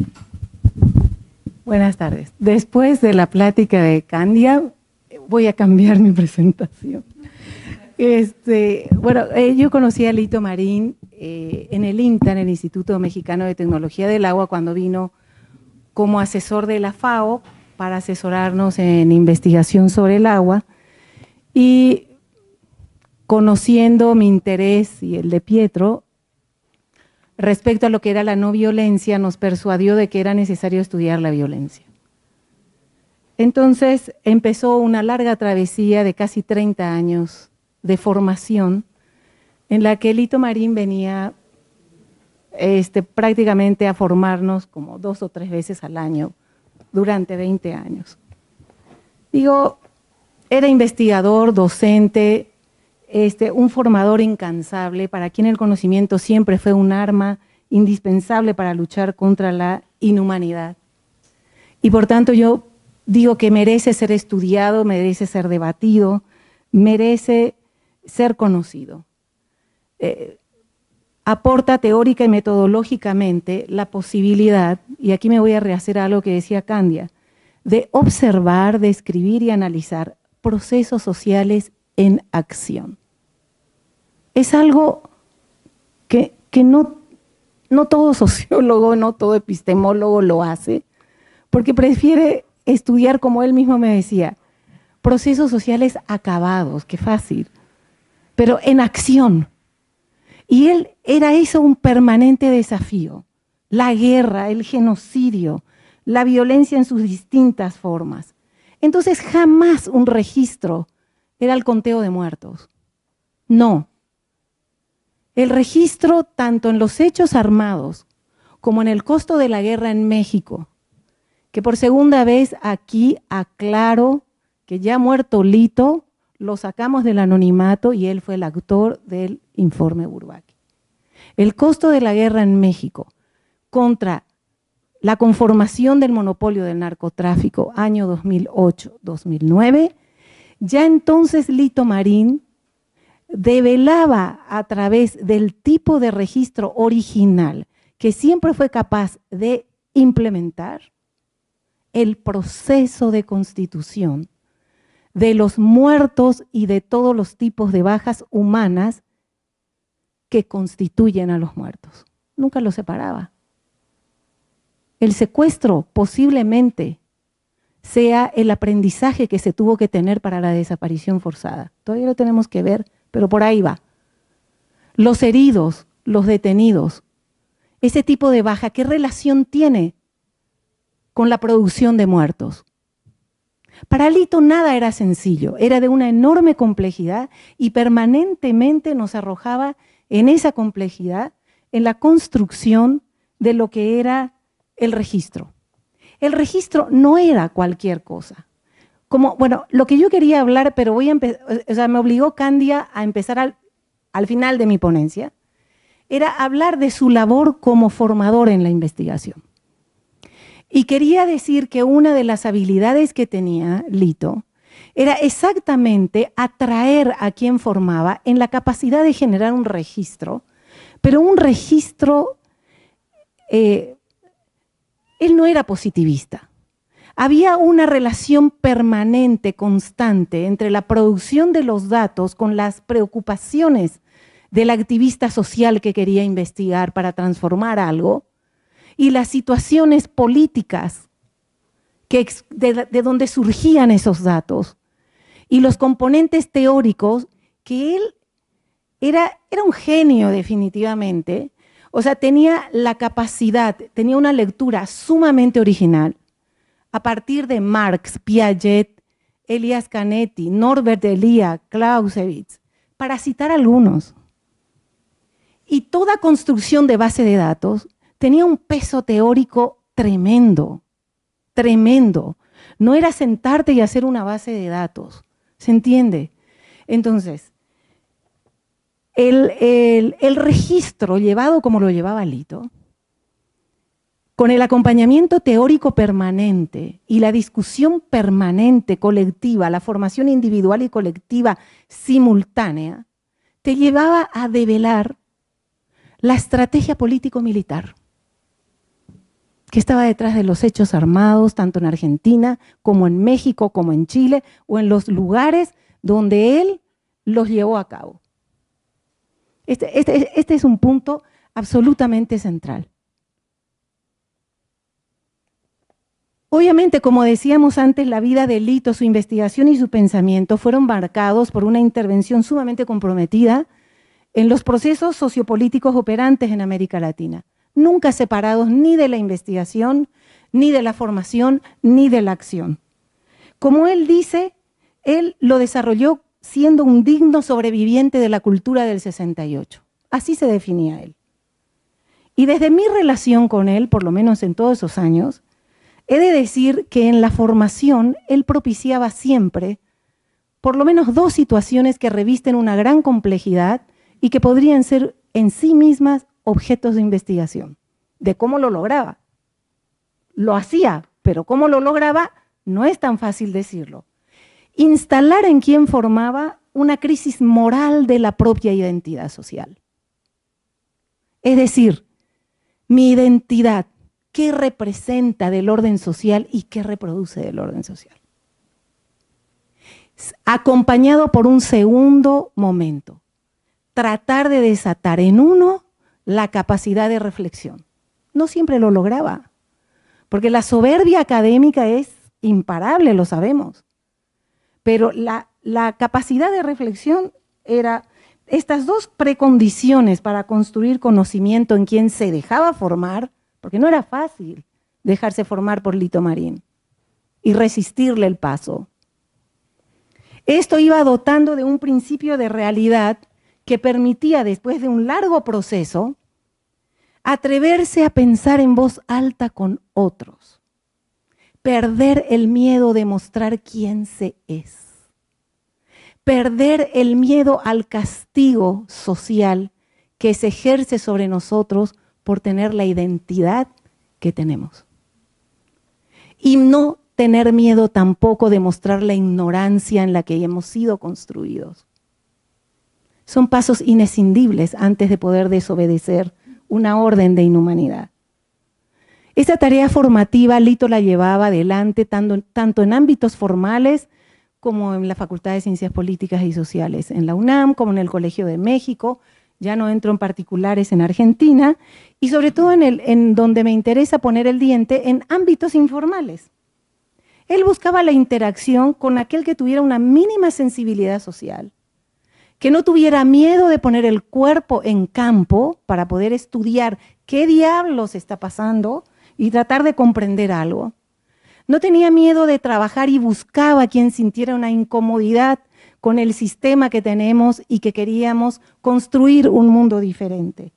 Buenas tardes. Después de la plática de Candia, voy a cambiar mi presentación. Yo conocí a Lito Marín en el INTA, en el Instituto Mexicano de Tecnología del Agua, cuando vino como asesor de la FAO para asesorarnos en investigación sobre el agua. Y conociendo mi interés y el de Pietro, respecto a lo que era la no violencia, nos persuadió de que era necesario estudiar la violencia. Entonces empezó una larga travesía de casi 30 años de formación, en la que Lito Marín venía prácticamente a formarnos como 2 o 3 veces al año durante 20 años. Digo, era investigador, docente, un formador incansable, para quien el conocimiento siempre fue un arma indispensable para luchar contra la inhumanidad. Y por tanto yo digo que merece ser estudiado, merece ser debatido, merece ser conocido. Aporta teórica y metodológicamente la posibilidad, y aquí me voy a rehacer algo que decía Candia, de observar, describir y analizar procesos sociales en acción. Es algo que no todo sociólogo, no todo epistemólogo lo hace, porque prefiere estudiar, como él mismo me decía, procesos sociales acabados, qué fácil, pero en acción. Y él era eso un permanente desafío, la guerra, el genocidio, la violencia en sus distintas formas. Entonces jamás un registro era el conteo de muertos. No. El registro, tanto en los hechos armados como en el costo de la guerra en México, que por segunda vez aquí aclaro que ya muerto Lito, lo sacamos del anonimato y él fue el autor del informe Bourbaki. El costo de la guerra en México contra la conformación del monopolio del narcotráfico, año 2008-2009, ya entonces Lito Marín develaba a través del tipo de registro original que siempre fue capaz de implementar el proceso de constitución de los muertos y de todos los tipos de bajas humanas que constituyen a los muertos. Nunca los separaba. El secuestro posiblemente sea el aprendizaje que se tuvo que tener para la desaparición forzada. Todavía lo tenemos que ver, pero por ahí va. Los heridos, los detenidos, ese tipo de baja, ¿qué relación tiene con la producción de muertos? Para Lito nada era sencillo, era de una enorme complejidad y permanentemente nos arrojaba en esa complejidad, en la construcción de lo que era el registro. El registro no era cualquier cosa. Lo que yo quería hablar, pero me obligó Candia a empezar al final de mi ponencia, era hablar de su labor como formador en la investigación. Y quería decir que una de las habilidades que tenía Lito era exactamente atraer a quien formaba en la capacidad de generar un registro, pero un registro, él no era positivista. Había una relación permanente, constante, entre la producción de los datos con las preocupaciones del activista social que quería investigar para transformar algo, y las situaciones políticas de donde surgían esos datos, y los componentes teóricos, que él era un genio definitivamente. O sea, tenía la capacidad, tenía una lectura sumamente original, a partir de Marx, Piaget, Elias Canetti, Norbert Elias, Clausewitz, para citar algunos. Y toda construcción de base de datos tenía un peso teórico tremendo, tremendo. No era sentarte y hacer una base de datos, ¿se entiende? Entonces, El registro llevado como lo llevaba Lito, con el acompañamiento teórico permanente y la discusión permanente, colectiva, la formación individual y colectiva simultánea, te llevaba a develar la estrategia político-militar que estaba detrás de los hechos armados, tanto en Argentina como en México, como en Chile, o en los lugares donde él los llevó a cabo. Este es un punto absolutamente central. Obviamente, como decíamos antes, la vida de Lito, su investigación y su pensamiento fueron marcados por una intervención sumamente comprometida en los procesos sociopolíticos operantes en América Latina, nunca separados ni de la investigación, ni de la formación, ni de la acción. Como él dice, él lo desarrolló siendo un digno sobreviviente de la cultura del 68. Así se definía él. Y desde mi relación con él, por lo menos en todos esos años, he de decir que en la formación él propiciaba siempre por lo menos dos situaciones que revisten una gran complejidad y que podrían ser en sí mismas objetos de investigación, de cómo lo lograba. Lo hacía, pero cómo lo lograba no es tan fácil decirlo. Instalar en quien formaba una crisis moral de la propia identidad social. Es decir, mi identidad, ¿qué representa del orden social y qué reproduce del orden social? Acompañado por un segundo momento, tratar de desatar en uno la capacidad de reflexión. No siempre lo lograba, porque la soberbia académica es imparable, lo sabemos. Pero la capacidad de reflexión era estas dos precondiciones para construir conocimiento en quien se dejaba formar, porque no era fácil dejarse formar por Lito Marín y resistirle el paso. Esto iba dotando de un principio de realidad que permitía, después de un largo proceso, atreverse a pensar en voz alta con otros, perder el miedo de mostrar quién se es, perder el miedo al castigo social que se ejerce sobre nosotros por tener la identidad que tenemos. Y no tener miedo tampoco de mostrar la ignorancia en la que hemos sido construidos. Son pasos inescindibles antes de poder desobedecer una orden de inhumanidad. Esa tarea formativa Lito la llevaba adelante tanto en ámbitos formales como en la Facultad de Ciencias Políticas y Sociales, en la UNAM, como en el Colegio de México, ya no entro en particulares en Argentina, y sobre todo en donde me interesa poner el diente, en ámbitos informales. Él buscaba la interacción con aquel que tuviera una mínima sensibilidad social, que no tuviera miedo de poner el cuerpo en campo para poder estudiar qué diablos está pasando y tratar de comprender algo. No tenía miedo de trabajar y buscaba a quien sintiera una incomodidad con el sistema que tenemos y que queríamos construir un mundo diferente.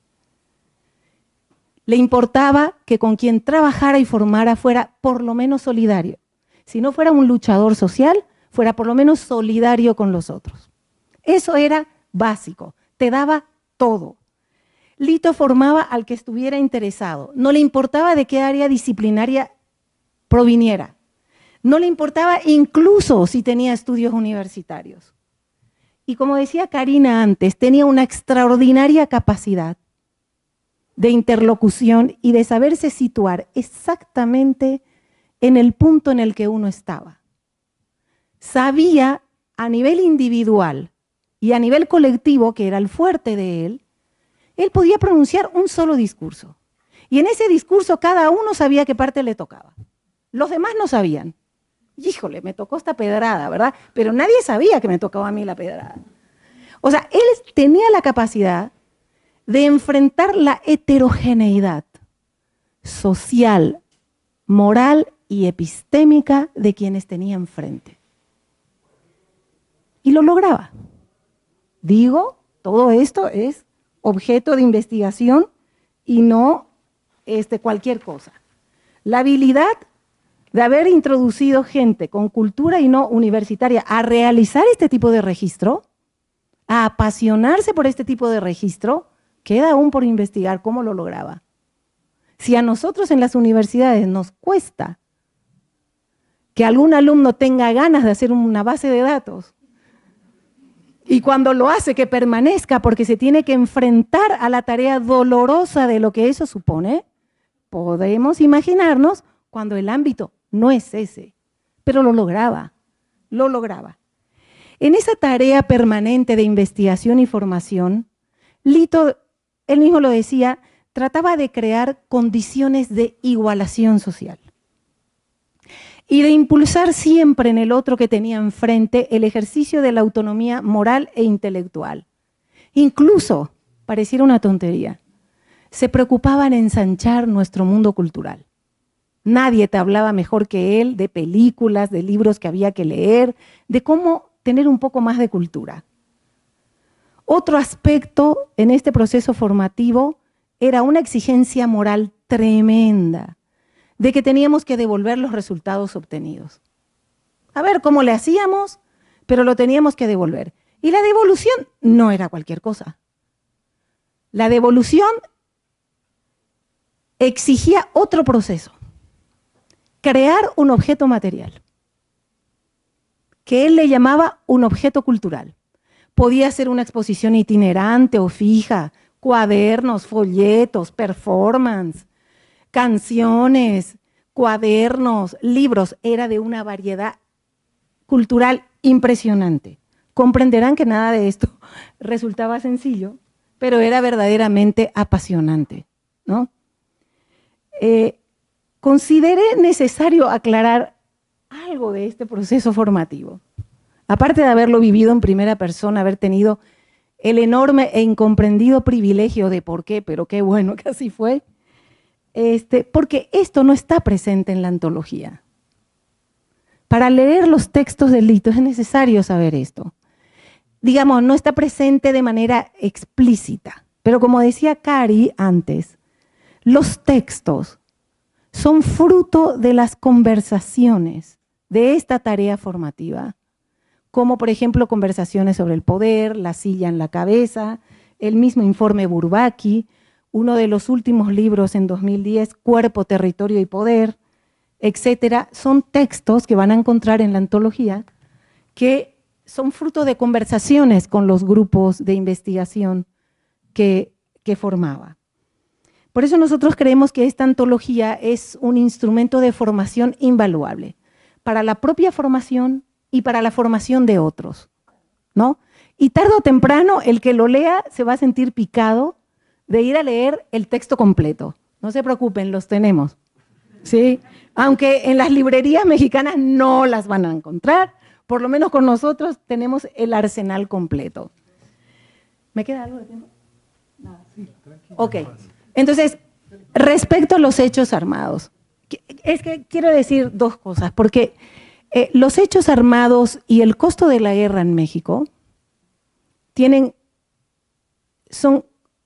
Le importaba que con quien trabajara y formara fuera por lo menos solidario. Si no fuera un luchador social, fuera por lo menos solidario con los otros. Eso era básico, te daba todo. Lito formaba al que estuviera interesado, no le importaba de qué área disciplinaria proviniera, no le importaba incluso si tenía estudios universitarios. Y como decía Karina antes, tenía una extraordinaria capacidad de interlocución y de saberse situar exactamente en el punto en el que uno estaba. Sabía a nivel individual y a nivel colectivo, que era el fuerte de él podía pronunciar un solo discurso. Y en ese discurso cada uno sabía qué parte le tocaba. Los demás no sabían. Híjole, me tocó esta pedrada, ¿verdad? Pero nadie sabía que me tocaba a mí la pedrada. O sea, él tenía la capacidad de enfrentar la heterogeneidad social, moral y epistémica de quienes tenía enfrente. Y lo lograba. Digo, todo esto es objeto de investigación y no cualquier cosa. La habilidad de haber introducido gente con cultura y no universitaria a realizar este tipo de registro, a apasionarse por este tipo de registro, queda aún por investigar cómo lo lograba. Si a nosotros en las universidades nos cuesta que algún alumno tenga ganas de hacer una base de datos, y cuando lo hace que permanezca porque se tiene que enfrentar a la tarea dolorosa de lo que eso supone, podemos imaginarnos cuando el ámbito no es ese, pero lo lograba, lo lograba. En esa tarea permanente de investigación y formación, Lito, él mismo lo decía, trataba de crear condiciones de igualación social y de impulsar siempre en el otro que tenía enfrente el ejercicio de la autonomía moral e intelectual. Incluso, pareciera una tontería, se preocupaba en ensanchar nuestro mundo cultural. Nadie te hablaba mejor que él de películas, de libros que había que leer, de cómo tener un poco más de cultura. Otro aspecto en este proceso formativo era una exigencia moral tremenda, de que teníamos que devolver los resultados obtenidos. A ver cómo le hacíamos, pero lo teníamos que devolver. Y la devolución no era cualquier cosa. La devolución exigía otro proceso, crear un objeto material, que él le llamaba un objeto cultural. Podía ser una exposición itinerante o fija, cuadernos, folletos, performance, canciones, cuadernos, libros, era de una variedad cultural impresionante. Comprenderán que nada de esto resultaba sencillo, pero era verdaderamente apasionante, ¿no? Consideré necesario aclarar algo de este proceso formativo. Aparte de haberlo vivido en primera persona, haber tenido el enorme e incomprendido privilegio de por qué, pero qué bueno que así fue, porque esto no está presente en la antología. Para leer los textos de Lito es necesario saber esto. Digamos, no está presente de manera explícita, pero como decía Cari antes, los textos son fruto de las conversaciones de esta tarea formativa, como por ejemplo conversaciones sobre el poder, la silla en la cabeza, el mismo informe Bourbaki, uno de los últimos libros en 2010, Cuerpo, Territorio y Poder, etcétera. Son textos que van a encontrar en la antología que son fruto de conversaciones con los grupos de investigación que formaba. Por eso nosotros creemos que esta antología es un instrumento de formación invaluable para la propia formación y para la formación de otros, ¿no? Y tarde o temprano el que lo lea se va a sentir picado de ir a leer el texto completo. No se preocupen, los tenemos, ¿sí? Aunque en las librerías mexicanas no las van a encontrar, por lo menos con nosotros tenemos el arsenal completo. ¿Me queda algo de tiempo? Nada. Sí, ok. Entonces, respecto a los hechos armados, es que quiero decir dos cosas, porque los hechos armados y el costo de la guerra en México son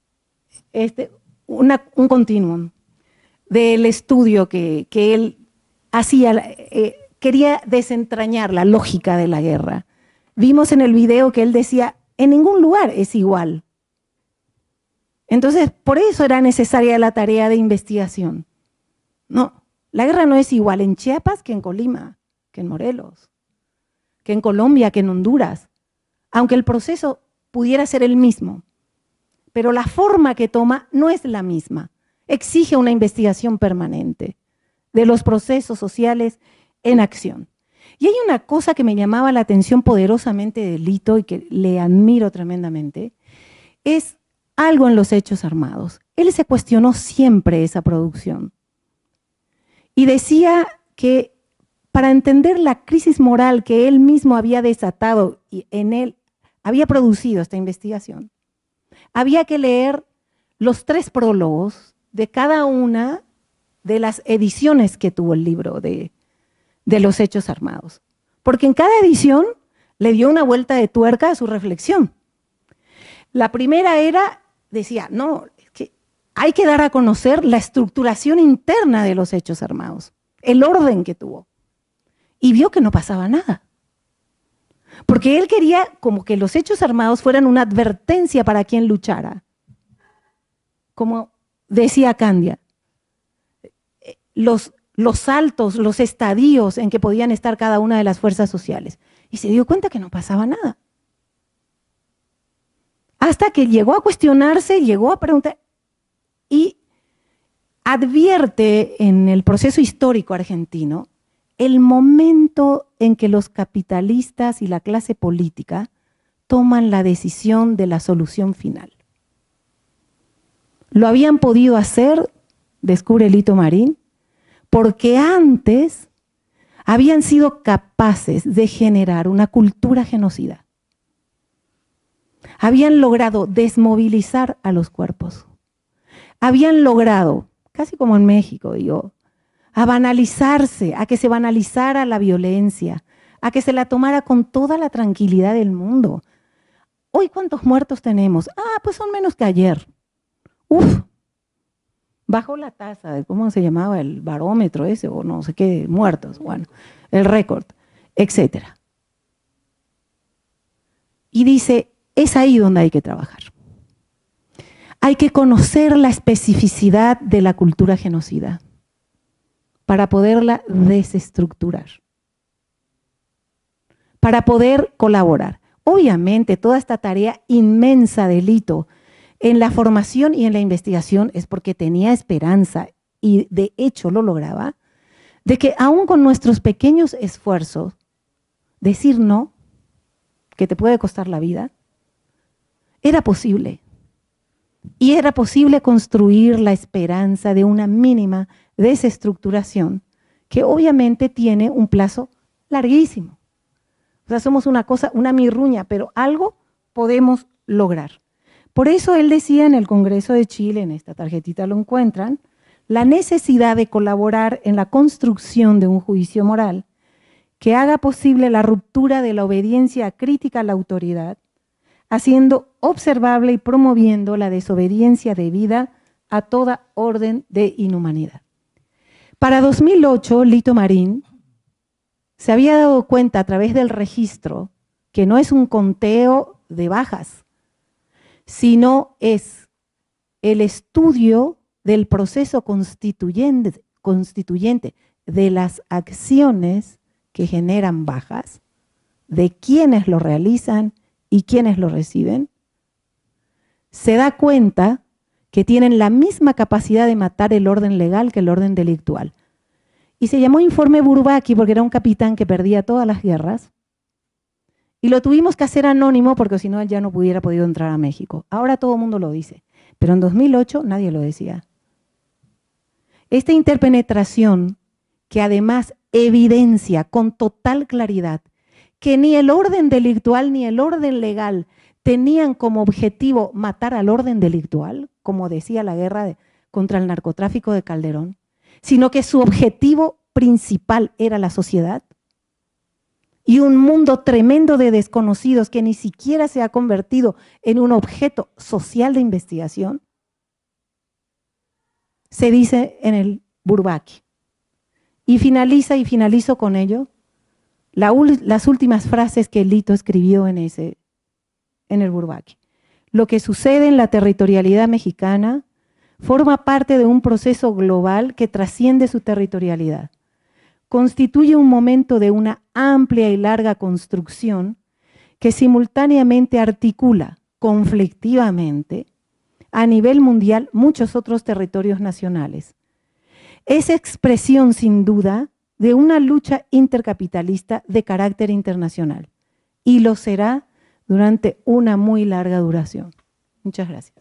un continuum del estudio que él hacía, quería desentrañar la lógica de la guerra. Vimos en el video que él decía, en ningún lugar es igual. Entonces, por eso era necesaria la tarea de investigación. No, la guerra no es igual en Chiapas que en Colima, que en Morelos, que en Colombia, que en Honduras, aunque el proceso pudiera ser el mismo, pero la forma que toma no es la misma. Exige una investigación permanente de los procesos sociales en acción. Y hay una cosa que me llamaba la atención poderosamente de Lito y que le admiro tremendamente, es algo en los hechos armados. Él se cuestionó siempre esa producción y decía que para entender la crisis moral que él mismo había desatado y en él había producido esta investigación, había que leer los 3 prólogos de cada una de las ediciones que tuvo el libro de los hechos armados. Porque en cada edición le dio una vuelta de tuerca a su reflexión. La primera decía, no, es que hay que dar a conocer la estructuración interna de los hechos armados, el orden que tuvo. Y vio que no pasaba nada. Porque él quería como que los hechos armados fueran una advertencia para quien luchara. Como decía Candia, los saltos, los estadios en que podían estar cada una de las fuerzas sociales. Y se dio cuenta que no pasaba nada. Hasta que llegó a cuestionarse, llegó a preguntar y advierte en el proceso histórico argentino el momento en que los capitalistas y la clase política toman la decisión de la solución final. Lo habían podido hacer, descubre Lito Marín, porque antes habían sido capaces de generar una cultura genocida. Habían logrado desmovilizar a los cuerpos. Habían logrado, casi como en México, digo, a banalizarse, a que se banalizara la violencia, a que se la tomara con toda la tranquilidad del mundo. Hoy, ¿cuántos muertos tenemos? Ah, pues son menos que ayer. Uf, bajó la tasa de, ¿cómo se llamaba? El barómetro ese, o no sé qué, muertos, bueno, el récord, etcétera. Y dice, es ahí donde hay que trabajar. Hay que conocer la especificidad de la cultura genocida para poderla desestructurar, para poder colaborar. Obviamente, toda esta tarea inmensa de Lito en la formación y en la investigación es porque tenía esperanza y de hecho lo lograba, de que aún con nuestros pequeños esfuerzos, decir no, que te puede costar la vida, era posible. Y era posible construir la esperanza de una mínima desestructuración que obviamente tiene un plazo larguísimo. O sea, somos una cosa, una mirruña, pero algo podemos lograr. Por eso él decía en el Congreso de Chile, en esta tarjetita lo encuentran, la necesidad de colaborar en la construcción de un juicio moral que haga posible la ruptura de la obediencia crítica a la autoridad, haciendo observable y promoviendo la desobediencia debida a toda orden de inhumanidad. Para 2008, Lito Marín se había dado cuenta a través del registro que no es un conteo de bajas, sino es el estudio del proceso constituyente de las acciones que generan bajas, de quienes lo realizan y quienes lo reciben, se da cuenta que tienen la misma capacidad de matar el orden legal que el orden delictual. Y se llamó Informe Bourbaki porque era un capitán que perdía todas las guerras, y lo tuvimos que hacer anónimo porque si no él ya no hubiera podido entrar a México. Ahora todo el mundo lo dice, pero en 2008 nadie lo decía. Esta interpenetración que además evidencia con total claridad que ni el orden delictual ni el orden legal tenían como objetivo matar al orden delictual, como decía la guerra contra el narcotráfico de Calderón, sino que su objetivo principal era la sociedad y un mundo tremendo de desconocidos que ni siquiera se ha convertido en un objeto social de investigación, se dice en el Bourbaki. Y finalizo con ello, las últimas frases que Lito escribió en el Bourbaki. Lo que sucede en la territorialidad mexicana forma parte de un proceso global que trasciende su territorialidad. Constituye un momento de una amplia y larga construcción que simultáneamente articula conflictivamente a nivel mundial muchos otros territorios nacionales. Es expresión, sin duda, de una lucha intercapitalista de carácter internacional y lo será durante una muy larga duración. Muchas gracias.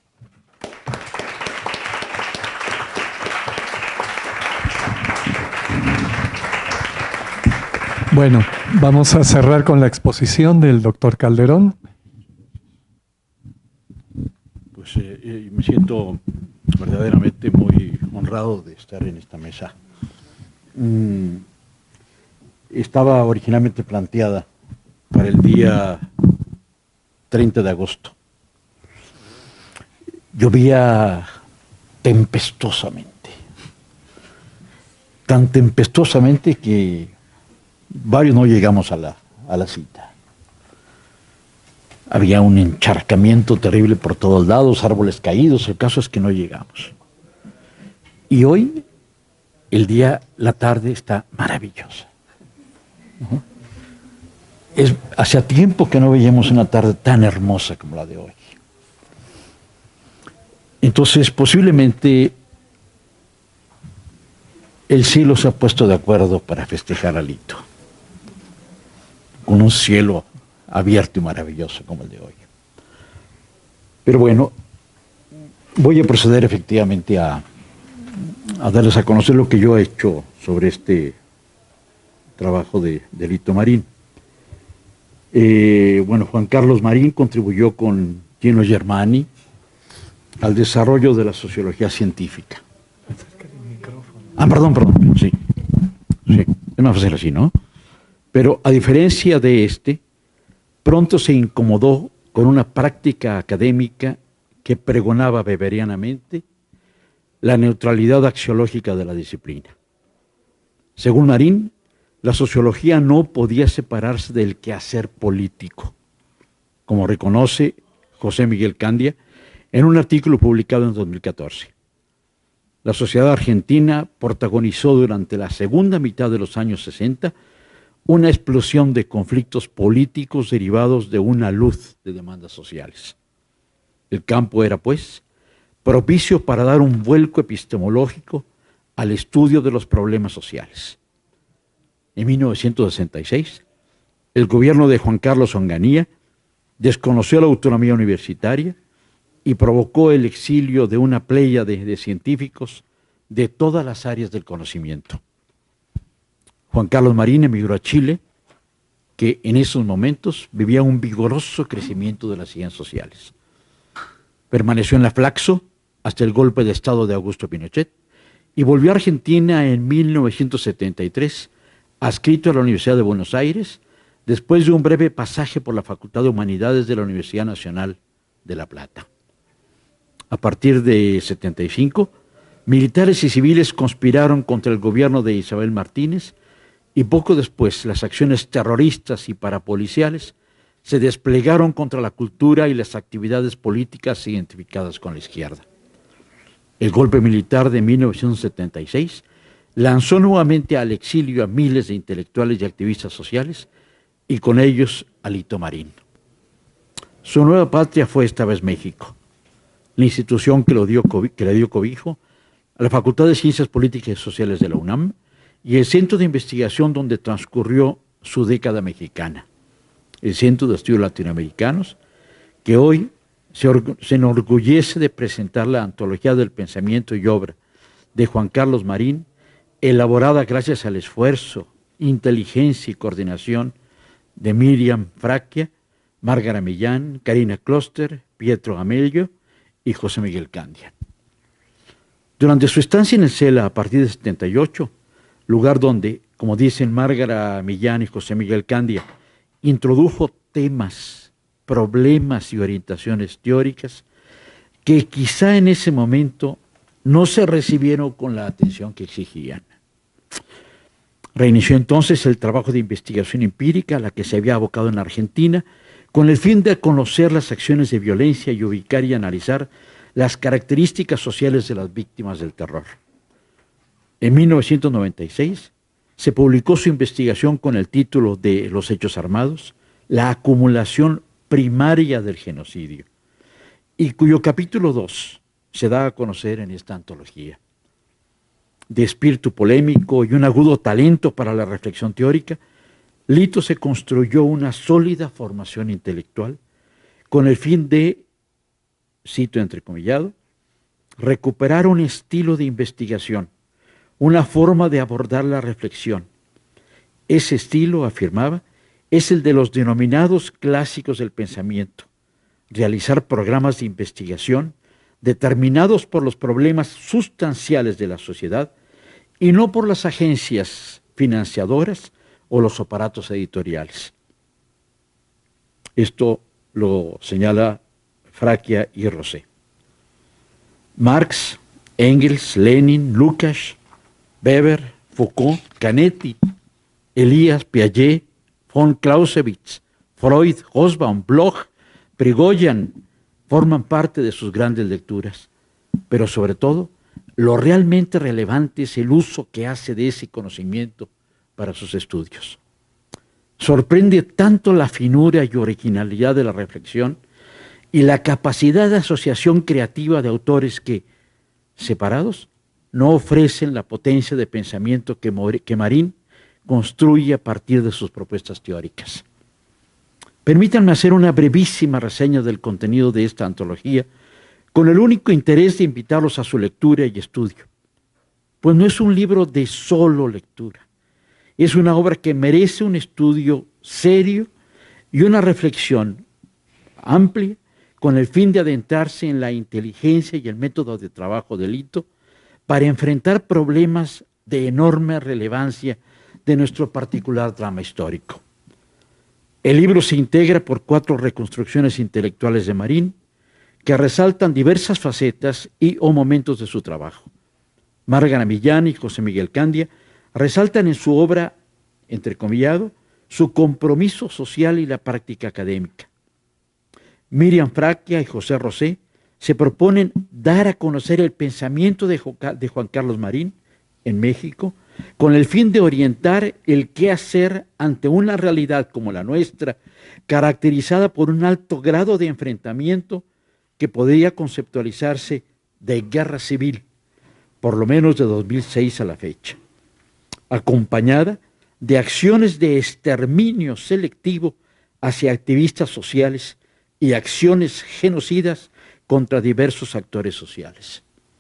Bueno, vamos a cerrar con la exposición del doctor Calderón. Pues me siento verdaderamente muy honrado de estar en esta mesa. Estaba originalmente planteada para el día 30 de agosto. Llovía tempestuosamente, tan tempestuosamente que varios no llegamos a la cita. había un encharcamiento terrible por todos lados, árboles caídos, el caso es que no llegamos. Y hoy, la tarde está maravillosa. Hacía tiempo que no veíamos una tarde tan hermosa como la de hoy. Entonces, posiblemente el cielo se ha puesto de acuerdo para festejar a Lito, con un cielo abierto y maravilloso como el de hoy. Pero bueno, voy a proceder efectivamente a darles a conocer lo que yo he hecho sobre este trabajo de Lito Marín. Bueno, Juan Carlos Marín contribuyó con Gino Germani al desarrollo de la sociología científica. Perdón, sí, es más fácil así, ¿no? Pero a diferencia de este, pronto se incomodó con una práctica académica que pregonaba beberianamente la neutralidad axiológica de la disciplina. Según Marín, la sociología no podía separarse del quehacer político, como reconoce José Miguel Candia en un artículo publicado en 2014. La sociedad argentina protagonizó durante la segunda mitad de los años 60 una explosión de conflictos políticos derivados de una luz de demandas sociales. El campo era, pues, propicio para dar un vuelco epistemológico al estudio de los problemas sociales. En 1966, el gobierno de Juan Carlos Onganía desconoció la autonomía universitaria y provocó el exilio de una pléyade de científicos de todas las áreas del conocimiento. Juan Carlos Marín emigró a Chile, que en esos momentos vivía un vigoroso crecimiento de las ciencias sociales. Permaneció en la Flaxo hasta el golpe de Estado de Augusto Pinochet y volvió a Argentina en 1973, adscrito a la Universidad de Buenos Aires, después de un breve pasaje por la Facultad de Humanidades de la Universidad Nacional de La Plata. A partir de 75, militares y civiles conspiraron contra el gobierno de Isabel Martínez y poco después las acciones terroristas y parapoliciales se desplegaron contra la cultura y las actividades políticas identificadas con la izquierda. El golpe militar de 1976 lanzó nuevamente al exilio a miles de intelectuales y activistas sociales y con ellos a Lito Marín. Su nueva patria fue esta vez México, la institución que le dio cobijo a la Facultad de Ciencias Políticas y Sociales de la UNAM y el centro de investigación donde transcurrió su década mexicana, el Centro de Estudios Latinoamericanos, que hoy se enorgullece de presentar la antología del pensamiento y obra de Juan Carlos Marín, elaborada gracias al esfuerzo, inteligencia y coordinación de Miriam Fracchia, Márgara Millán, Karina Kloster, Pietro Amelio y José Miguel Candia. Durante su estancia en el CELA a partir de 78, lugar donde, como dicen Márgara Millán y José Miguel Candia, introdujo temas, problemas y orientaciones teóricas que quizá en ese momento no se recibieron con la atención que exigían. Reinició entonces el trabajo de investigación empírica a la que se había abocado en Argentina, con el fin de conocer las acciones de violencia y ubicar y analizar las características sociales de las víctimas del terror. En 1996 se publicó su investigación con el título de Los hechos armados, la acumulación primaria del genocidio, y cuyo capítulo 2 se da a conocer en esta antología. De espíritu polémico y un agudo talento para la reflexión teórica, Lito se construyó una sólida formación intelectual con el fin de, cito entrecomillado, recuperar un estilo de investigación, una forma de abordar la reflexión. Ese estilo, afirmaba, es el de los denominados clásicos del pensamiento, realizar programas de investigación determinados por los problemas sustanciales de la sociedad y no por las agencias financiadoras o los aparatos editoriales. Esto lo señala Fracchia y Rosé. Marx, Engels, Lenin, Lukács, Weber, Foucault, Canetti, Elías, Piaget, von Clausewitz, Freud, Hobsbawm, Bloch, Prigogine forman parte de sus grandes lecturas, pero sobre todo, lo realmente relevante es el uso que hace de ese conocimiento para sus estudios. Sorprende tanto la finura y originalidad de la reflexión y la capacidad de asociación creativa de autores que, separados, no ofrecen la potencia de pensamiento que Marín construye a partir de sus propuestas teóricas. Permítanme hacer una brevísima reseña del contenido de esta antología, con el único interés de invitarlos a su lectura y estudio. Pues no es un libro de solo lectura, es una obra que merece un estudio serio y una reflexión amplia con el fin de adentrarse en la inteligencia y el método de trabajo de Lito para enfrentar problemas de enorme relevancia de nuestro particular drama histórico. El libro se integra por 4 reconstrucciones intelectuales de Marín que resaltan diversas facetas y o momentos de su trabajo. Márgara Millán y José Miguel Candia resaltan en su obra, entrecomillado, su compromiso social y la práctica académica. Miriam Fracchia y José Rosé se proponen dar a conocer el pensamiento de Juan Carlos Marín en México, con el fin de orientar el qué hacer ante una realidad como la nuestra, caracterizada por un alto grado de enfrentamiento que podría conceptualizarse de guerra civil, por lo menos de 2006 a la fecha, acompañada de acciones de exterminio selectivo hacia activistas sociales y acciones genocidas contra diversos actores sociales.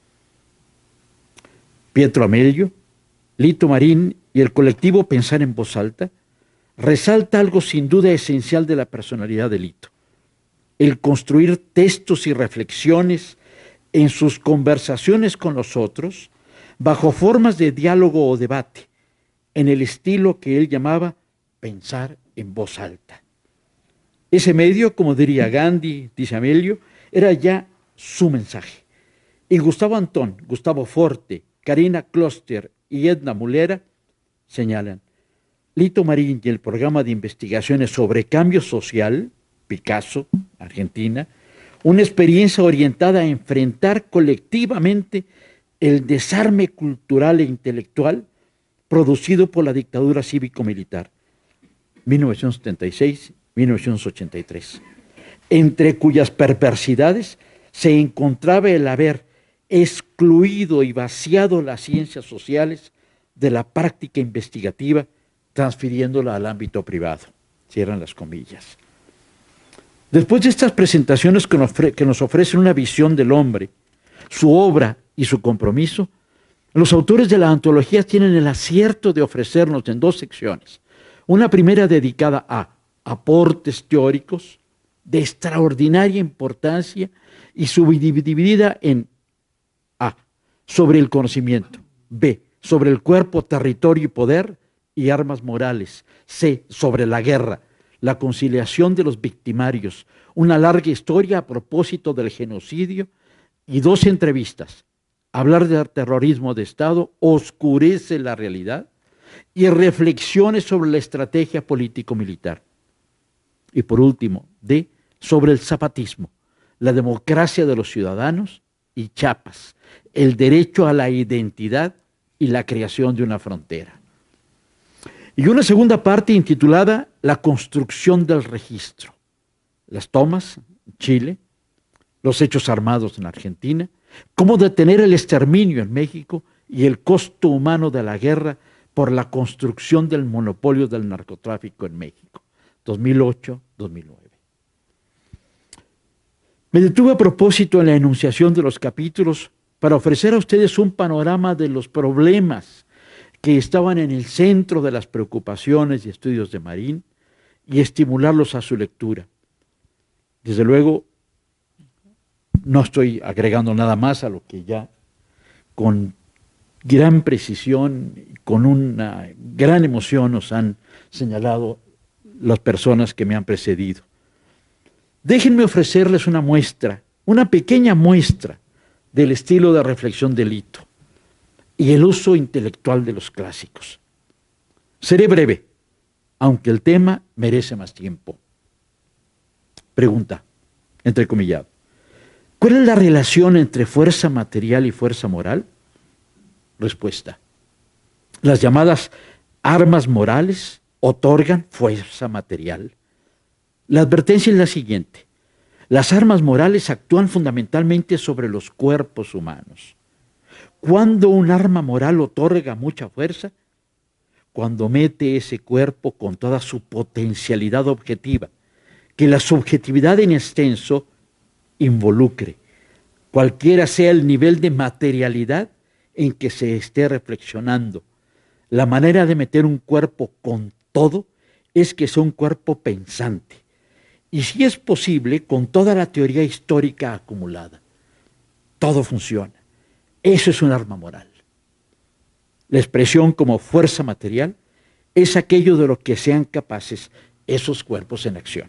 Pietro Amelio, Lito Marín y el colectivo Pensar en Voz Alta resalta algo sin duda esencial de la personalidad de Lito: el construir textos y reflexiones en sus conversaciones con los otros bajo formas de diálogo o debate, en el estilo que él llamaba pensar en voz alta. Ese medio, como diría Gandhi, dice Amelio, era ya su mensaje. Y Gustavo Antón, Gustavo Forte, Karina Kloster y Edna Mulera señalan: Lito Marín y el programa de investigaciones sobre cambio social, Picasso, Argentina, una experiencia orientada a enfrentar colectivamente el desarme cultural e intelectual producido por la dictadura cívico-militar, 1976-1983, entre cuyas perversidades se encontraba el haber excluido y vaciado las ciencias sociales de la práctica investigativa, transfiriéndola al ámbito privado. Cierran las comillas. Después de estas presentaciones que nos ofrecen una visión del hombre, su obra y su compromiso, los autores de la antología tienen el acierto de ofrecernos en 2 secciones. Una primera dedicada a aportes teóricos de extraordinaria importancia y subdividida en A, sobre el conocimiento; B, sobre el cuerpo, territorio y poder y armas morales; C, sobre la guerra, la conciliación de los victimarios, una larga historia a propósito del genocidio y 2 entrevistas. Hablar del terrorismo de Estado oscurece la realidad, y reflexiones sobre la estrategia político-militar. Y por último, D, sobre el zapatismo, la democracia de los ciudadanos y Chiapas, el derecho a la identidad y la creación de una frontera. Y una segunda parte intitulada La construcción del registro, las tomas en Chile, los hechos armados en Argentina, cómo detener el exterminio en México y el costo humano de la guerra por la construcción del monopolio del narcotráfico en México, 2008-2009. Me detuve a propósito en la enunciación de los capítulos para ofrecer a ustedes un panorama de los problemas que estaban en el centro de las preocupaciones y estudios de Marín y estimularlos a su lectura. Desde luego, no estoy agregando nada más a lo que ya con gran precisión, con una gran emoción nos han señalado las personas que me han precedido. Déjenme ofrecerles una muestra, una pequeña muestra del estilo de reflexión de Lito y el uso intelectual de los clásicos. Seré breve, aunque el tema merece más tiempo. Pregunta: entrecomillado. ¿Cuál es la relación entre fuerza material y fuerza moral? Respuesta. Las llamadas armas morales otorgan fuerza material. La advertencia es la siguiente. Las armas morales actúan fundamentalmente sobre los cuerpos humanos. ¿Cuándo un arma moral otorga mucha fuerza? Cuando mete ese cuerpo con toda su potencialidad objetiva, que la subjetividad en extenso involucre, cualquiera sea el nivel de materialidad en que se esté reflexionando. La manera de meter un cuerpo con todo es que sea un cuerpo pensante. Y si es posible, con toda la teoría histórica acumulada. Todo funciona. Eso es un arma moral. La expresión como fuerza material es aquello de lo que sean capaces esos cuerpos en acción.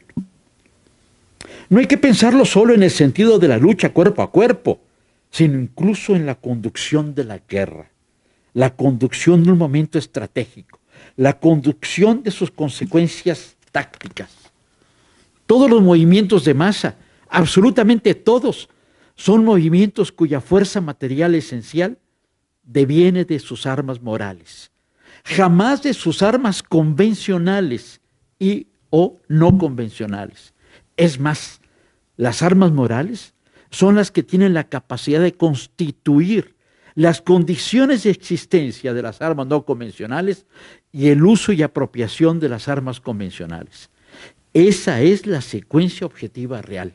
No hay que pensarlo solo en el sentido de la lucha cuerpo a cuerpo, sino incluso en la conducción de la guerra, la conducción de un momento estratégico, la conducción de sus consecuencias tácticas. Todos los movimientos de masa, absolutamente todos, son movimientos cuya fuerza material esencial deviene de sus armas morales, jamás de sus armas convencionales y o no convencionales. Es más, las armas morales son las que tienen la capacidad de constituir las condiciones de existencia de las armas no convencionales y el uso y apropiación de las armas convencionales. Esa es la secuencia objetiva real.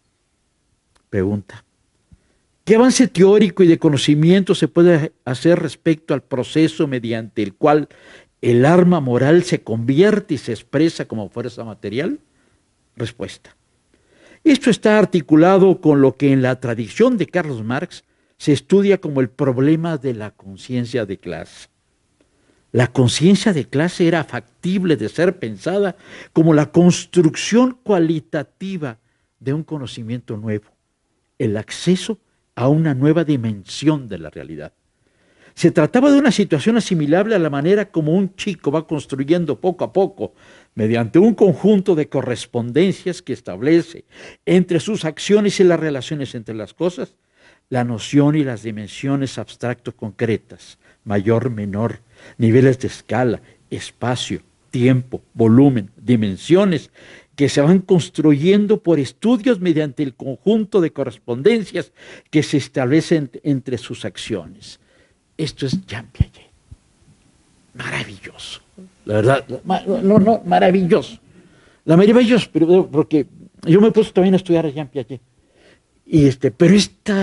Pregunta. ¿Qué avance teórico y de conocimiento se puede hacer respecto al proceso mediante el cual el arma moral se convierte y se expresa como fuerza material? Respuesta. Esto está articulado con lo que en la tradición de Carlos Marx se estudia como el problema de la conciencia de clase. La conciencia de clase era factible de ser pensada como la construcción cualitativa de un conocimiento nuevo, el acceso a una nueva dimensión de la realidad. Se trataba de una situación asimilable a la manera como un chico va construyendo poco a poco, mediante un conjunto de correspondencias que establece entre sus acciones y las relaciones entre las cosas, la noción y las dimensiones abstracto concretas, mayor, menor, niveles de escala, espacio, tiempo, volumen, dimensiones, que se van construyendo por estudios mediante el conjunto de correspondencias que se establecen entre sus acciones. Esto es Jean Piaget. Maravilloso. La verdad, maravilloso. La maravilloso, pero porque yo me he puesto también a estudiar a Jean Piaget. Pero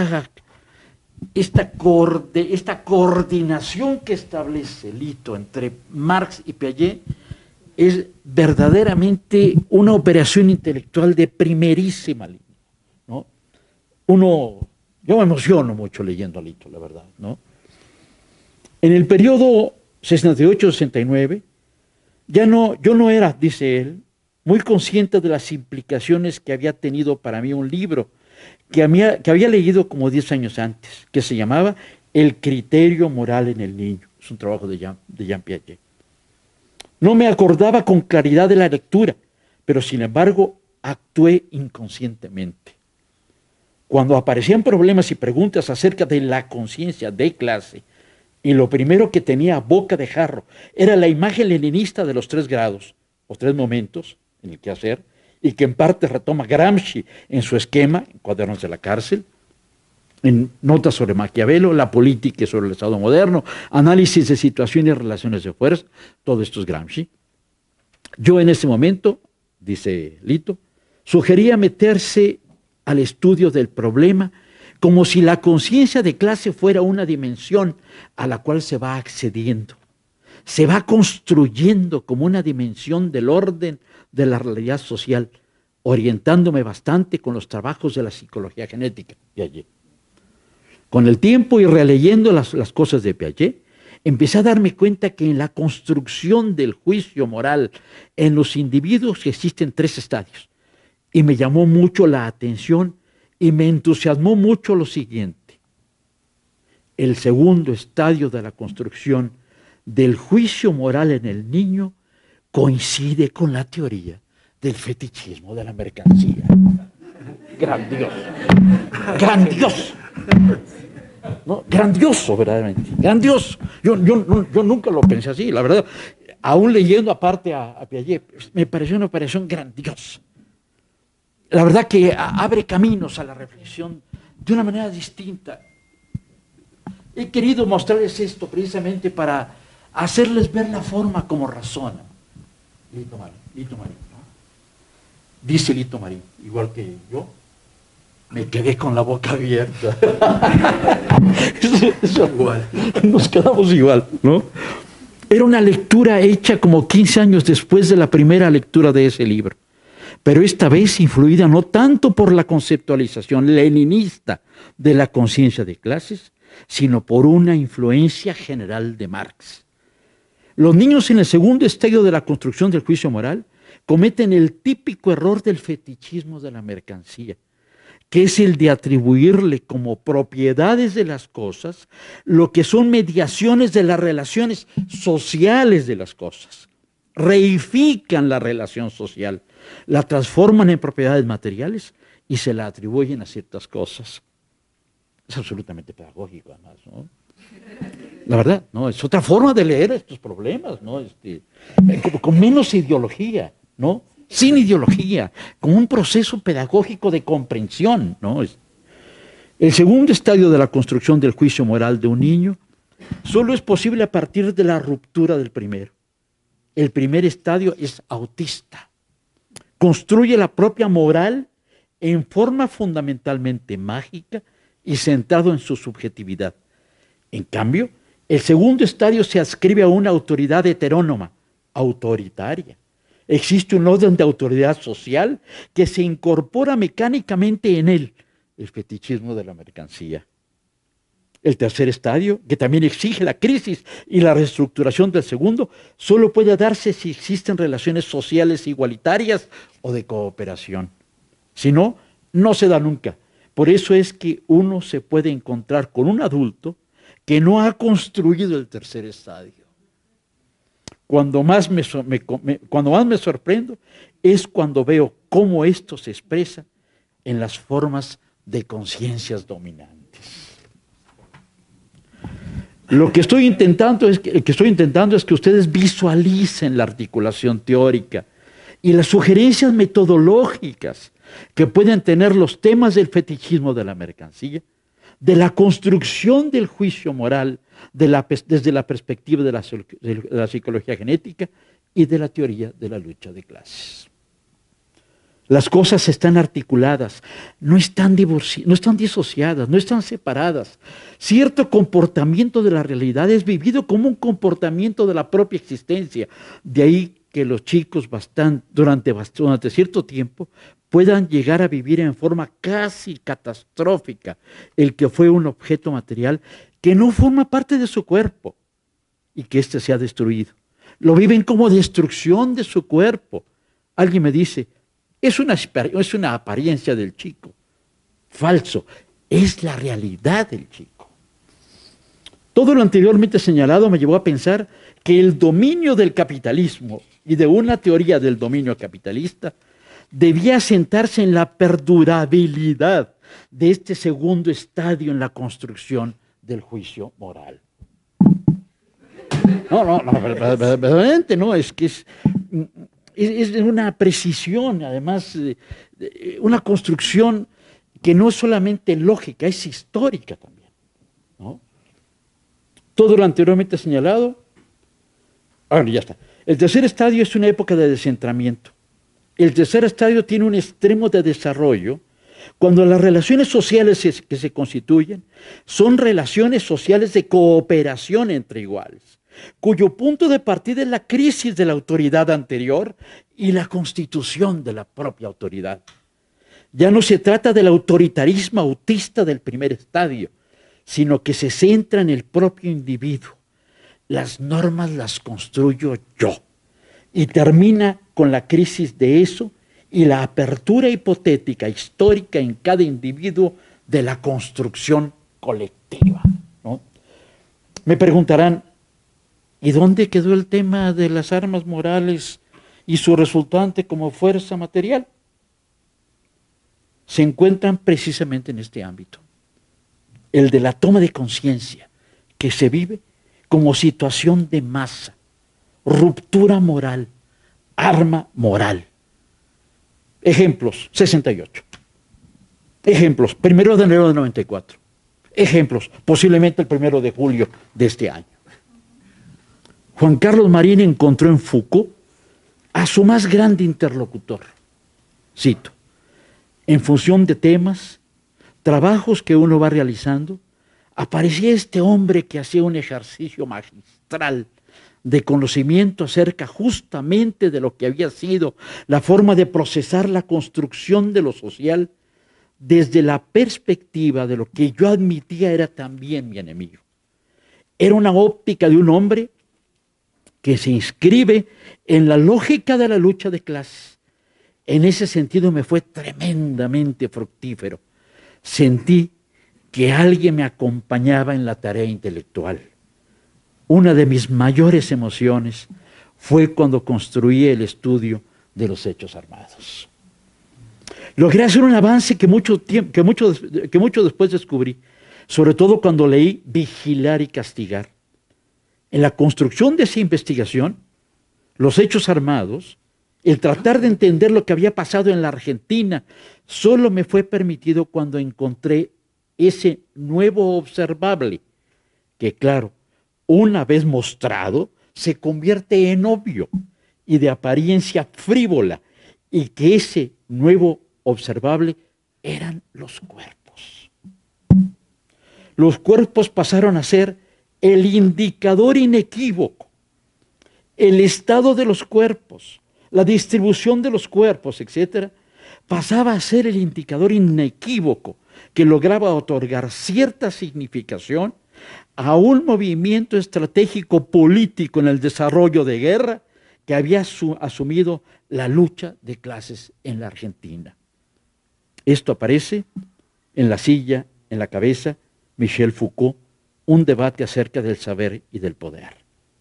esta coordinación que establece Lito entre Marx y Piaget es verdaderamente una operación intelectual de primerísima línea, ¿no? Yo me emociono mucho leyendo a Lito, la verdad, ¿no? En el periodo 68-69, yo no era, dice él, muy consciente de las implicaciones que había tenido para mí un libro que había leído como 10 años antes, que se llamaba El criterio moral en el niño. Es un trabajo de Jean Piaget. No me acordaba con claridad de la lectura, pero sin embargo actué inconscientemente. Cuando aparecían problemas y preguntas acerca de la conciencia de clase, y lo primero que tenía a boca de jarro era la imagen leninista de los 3 grados, los 3 momentos en el quehacer, y que en parte retoma Gramsci en su esquema, en Cuadernos de la cárcel, en Notas sobre Maquiavelo, la política sobre el Estado moderno, análisis de situaciones y relaciones de fuerza, todo esto es Gramsci. Yo en ese momento, dice Lito, sugería meterse al estudio del problema como si la conciencia de clase fuera una dimensión a la cual se va accediendo, se va construyendo como una dimensión del orden de la realidad social, orientándome bastante con los trabajos de la psicología genética de Piaget. Con el tiempo y releyendo las cosas de Piaget, empecé a darme cuenta que en la construcción del juicio moral en los individuos existen 3 estadios. Y me llamó mucho la atención y me entusiasmó mucho lo siguiente. El segundo estadio de la construcción del juicio moral en el niño coincide con la teoría del fetichismo de la mercancía. grandioso, grandioso, ¿no? Grandioso, verdaderamente, grandioso. Yo nunca lo pensé así, la verdad. Aún leyendo aparte a Piaget, me pareció una operación grandiosa. La verdad que abre caminos a la reflexión de una manera distinta. He querido mostrarles esto precisamente para hacerles ver la forma como razonan. Lito Marín, ¿no? Dice Lito Marín, igual que yo, me quedé con la boca abierta. Eso igual, nos quedamos igual, ¿no? Era una lectura hecha como 15 años después de la primera lectura de ese libro, pero esta vez influida no tanto por la conceptualización leninista de la conciencia de clases, sino por una influencia general de Marx. Los niños en el segundo estadio de la construcción del juicio moral cometen el típico error del fetichismo de la mercancía, que es el de atribuirle como propiedades de las cosas lo que son mediaciones de las relaciones sociales de las cosas. Reifican la relación social, la transforman en propiedades materiales y se la atribuyen a ciertas cosas. Es absolutamente pedagógico, además, ¿no? La verdad, ¿no? Es otra forma de leer estos problemas, ¿no? Con menos ideología, ¿no? Sin ideología, con un proceso pedagógico de comprensión, ¿no? El segundo estadio de la construcción del juicio moral de un niño solo es posible a partir de la ruptura del primero. El primer estadio es autista. Construye la propia moral en forma fundamentalmente mágica y centrado en su subjetividad. En cambio, el segundo estadio se adscribe a una autoridad heterónoma, autoritaria. Existe un orden de autoridad social que se incorpora mecánicamente en él, el fetichismo de la mercancía. El tercer estadio, que también exige la crisis y la reestructuración del segundo, solo puede darse si existen relaciones sociales igualitarias o de cooperación. Si no, no se da nunca. Por eso es que uno se puede encontrar con un adulto que no ha construido el tercer estadio. Cuando más me sorprendo es cuando veo cómo esto se expresa en las formas de conciencias dominantes. Lo que estoy intentando es que ustedes visualicen la articulación teórica y las sugerencias metodológicas que pueden tener los temas del fetichismo de la mercancía, de la construcción del juicio moral desde la perspectiva de la psicología genética y de la teoría de la lucha de clases. Las cosas están articuladas, no están disociadas, no están separadas. Cierto comportamiento de la realidad es vivido como un comportamiento de la propia existencia. De ahí que los chicos durante cierto tiempo puedan llegar a vivir en forma casi catastrófica el que fue un objeto material que no forma parte de su cuerpo y que éste se ha destruido. Lo viven como destrucción de su cuerpo. Alguien me dice, es una apariencia del chico. Falso, es la realidad del chico. Todo lo anteriormente señalado me llevó a pensar que el dominio del capitalismo y de una teoría del dominio capitalista debía sentarse en la perdurabilidad de este segundo estadio en la construcción del juicio moral. No, verdaderamente no, es que es una precisión, además, una construcción que no es solamente lógica, es histórica también, ¿no? Todo lo anteriormente señalado, ya está. El tercer estadio es una época de descentramiento. El tercer estadio tiene un extremo de desarrollo cuando las relaciones sociales que se constituyen son relaciones sociales de cooperación entre iguales, cuyo punto de partida es la crisis de la autoridad anterior y la constitución de la propia autoridad. Ya no se trata del autoritarismo autista del primer estadio, sino que se centra en el propio individuo. Las normas las construyo yo y termina con la crisis de eso y la apertura hipotética, histórica en cada individuo de la construcción colectiva, ¿no? Me preguntarán, ¿y dónde quedó el tema de las armas morales y su resultante como fuerza material? se encuentran precisamente en este ámbito, el de la toma de conciencia que se vive como situación de masa, ruptura moral, arma moral. Ejemplos, 68. Ejemplos, 1 de enero de 94. Ejemplos, posiblemente el 1 de julio de este año. Juan Carlos Marín encontró en Foucault a su más grande interlocutor. Cito: en función de temas, trabajos que uno va realizando, aparecía este hombre que hacía un ejercicio magistral de conocimiento acerca justamente de lo que había sido la forma de procesar la construcción de lo social desde la perspectiva de lo que yo admitía era también mi enemigo. Era una óptica de un hombre que se inscribe en la lógica de la lucha de clases. En ese sentido me fue tremendamente fructífero. Sentí que alguien me acompañaba en la tarea intelectual. Una de mis mayores emociones fue cuando construí el estudio de los hechos armados. Logré hacer un avance que mucho después descubrí, sobre todo cuando leí Vigilar y Castigar. En la construcción de esa investigación, los hechos armados, el tratar de entender lo que había pasado en la Argentina, solo me fue permitido cuando encontré ese nuevo observable, que claro, una vez mostrado, se convierte en obvio y de apariencia frívola, y que ese nuevo observable eran los cuerpos. Los cuerpos pasaron a ser el indicador inequívoco, el estado de los cuerpos, la distribución de los cuerpos, etc., pasaba a ser el indicador inequívoco que lograba otorgar cierta significación a un movimiento estratégico político en el desarrollo de guerra que había asumido la lucha de clases en la Argentina. Esto aparece en La silla, en la cabeza, Michel Foucault, un debate acerca del saber y del poder.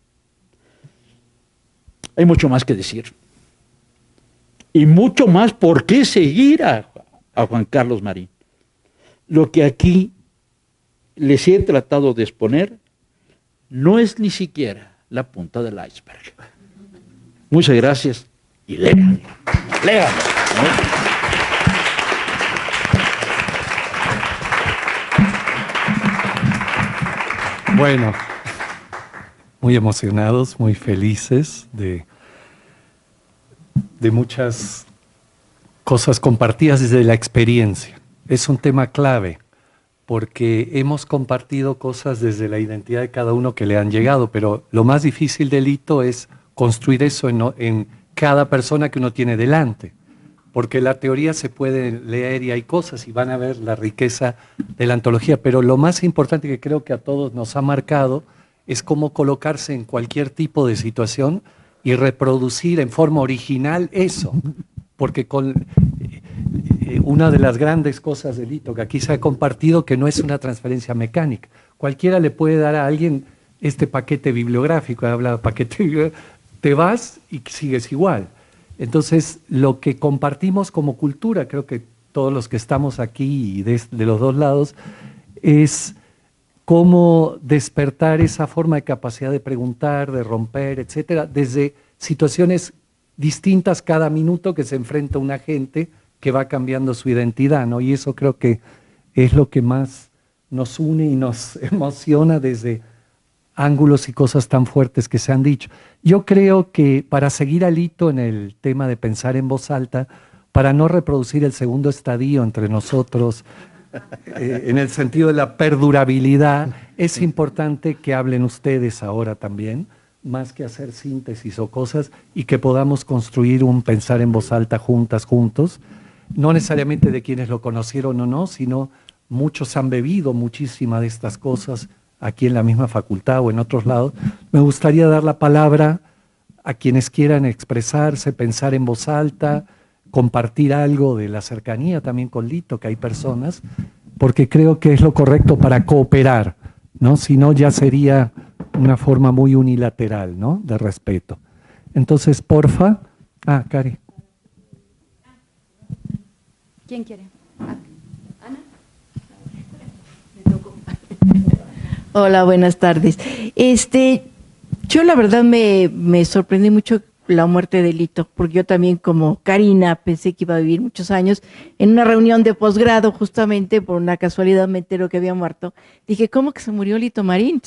Hay mucho más que decir. Y mucho más por qué seguir a Juan Carlos Marín. Lo que aquí les he tratado de exponer no es ni siquiera la punta del iceberg. Muchas gracias y léanlo. Léanlo. Bueno, muy emocionados, muy felices de muchas cosas compartidas desde la experiencia. Es un tema clave porque hemos compartido cosas desde la identidad de cada uno que le han llegado, pero lo más difícil del hito es construir eso en cada persona que uno tiene delante, porque la teoría se puede leer y hay cosas y van a ver la riqueza de la antología, pero lo más importante que creo que a todos nos ha marcado es cómo colocarse en cualquier tipo de situación y reproducir en forma original eso, porque una de las grandes cosas del hito que aquí se ha compartido que no es una transferencia mecánica. Cualquiera le puede dar a alguien este paquete bibliográfico, habla de paquete bibliográfico, te vas y sigues igual. Entonces, lo que compartimos como cultura, creo que todos los que estamos aquí y de los dos lados, es cómo despertar esa forma de capacidad de preguntar, de romper, etcétera, desde situaciones distintas cada minuto que se enfrenta una gente que va cambiando su identidad, ¿no? Y eso creo que es lo que más nos une y nos emociona desde ángulos y cosas tan fuertes que se han dicho. Yo creo que para seguir al hito en el tema de pensar en voz alta, para no reproducir el segundo estadio entre nosotros, en el sentido de la perdurabilidad, es importante que hablen ustedes ahora también, más que hacer síntesis o cosas, y que podamos construir un pensar en voz alta juntos, no necesariamente de quienes lo conocieron o no, sino muchos han bebido muchísimas de estas cosas aquí en la misma facultad o en otros lados. Me gustaría dar la palabra a quienes quieran expresarse, pensar en voz alta, compartir algo de la cercanía también con Lito, que hay personas, porque creo que es lo correcto para cooperar, ¿no? Si no, ya sería una forma muy unilateral, ¿no? De respeto. Entonces, porfa. Cari. ¿Quién quiere? Hola, buenas tardes. Yo la verdad me sorprendí mucho la muerte de Lito, porque yo también como Karina pensé que iba a vivir muchos años. En una reunión de posgrado, justamente por una casualidad me entero que había muerto. Dije, ¿cómo que se murió Lito Marín?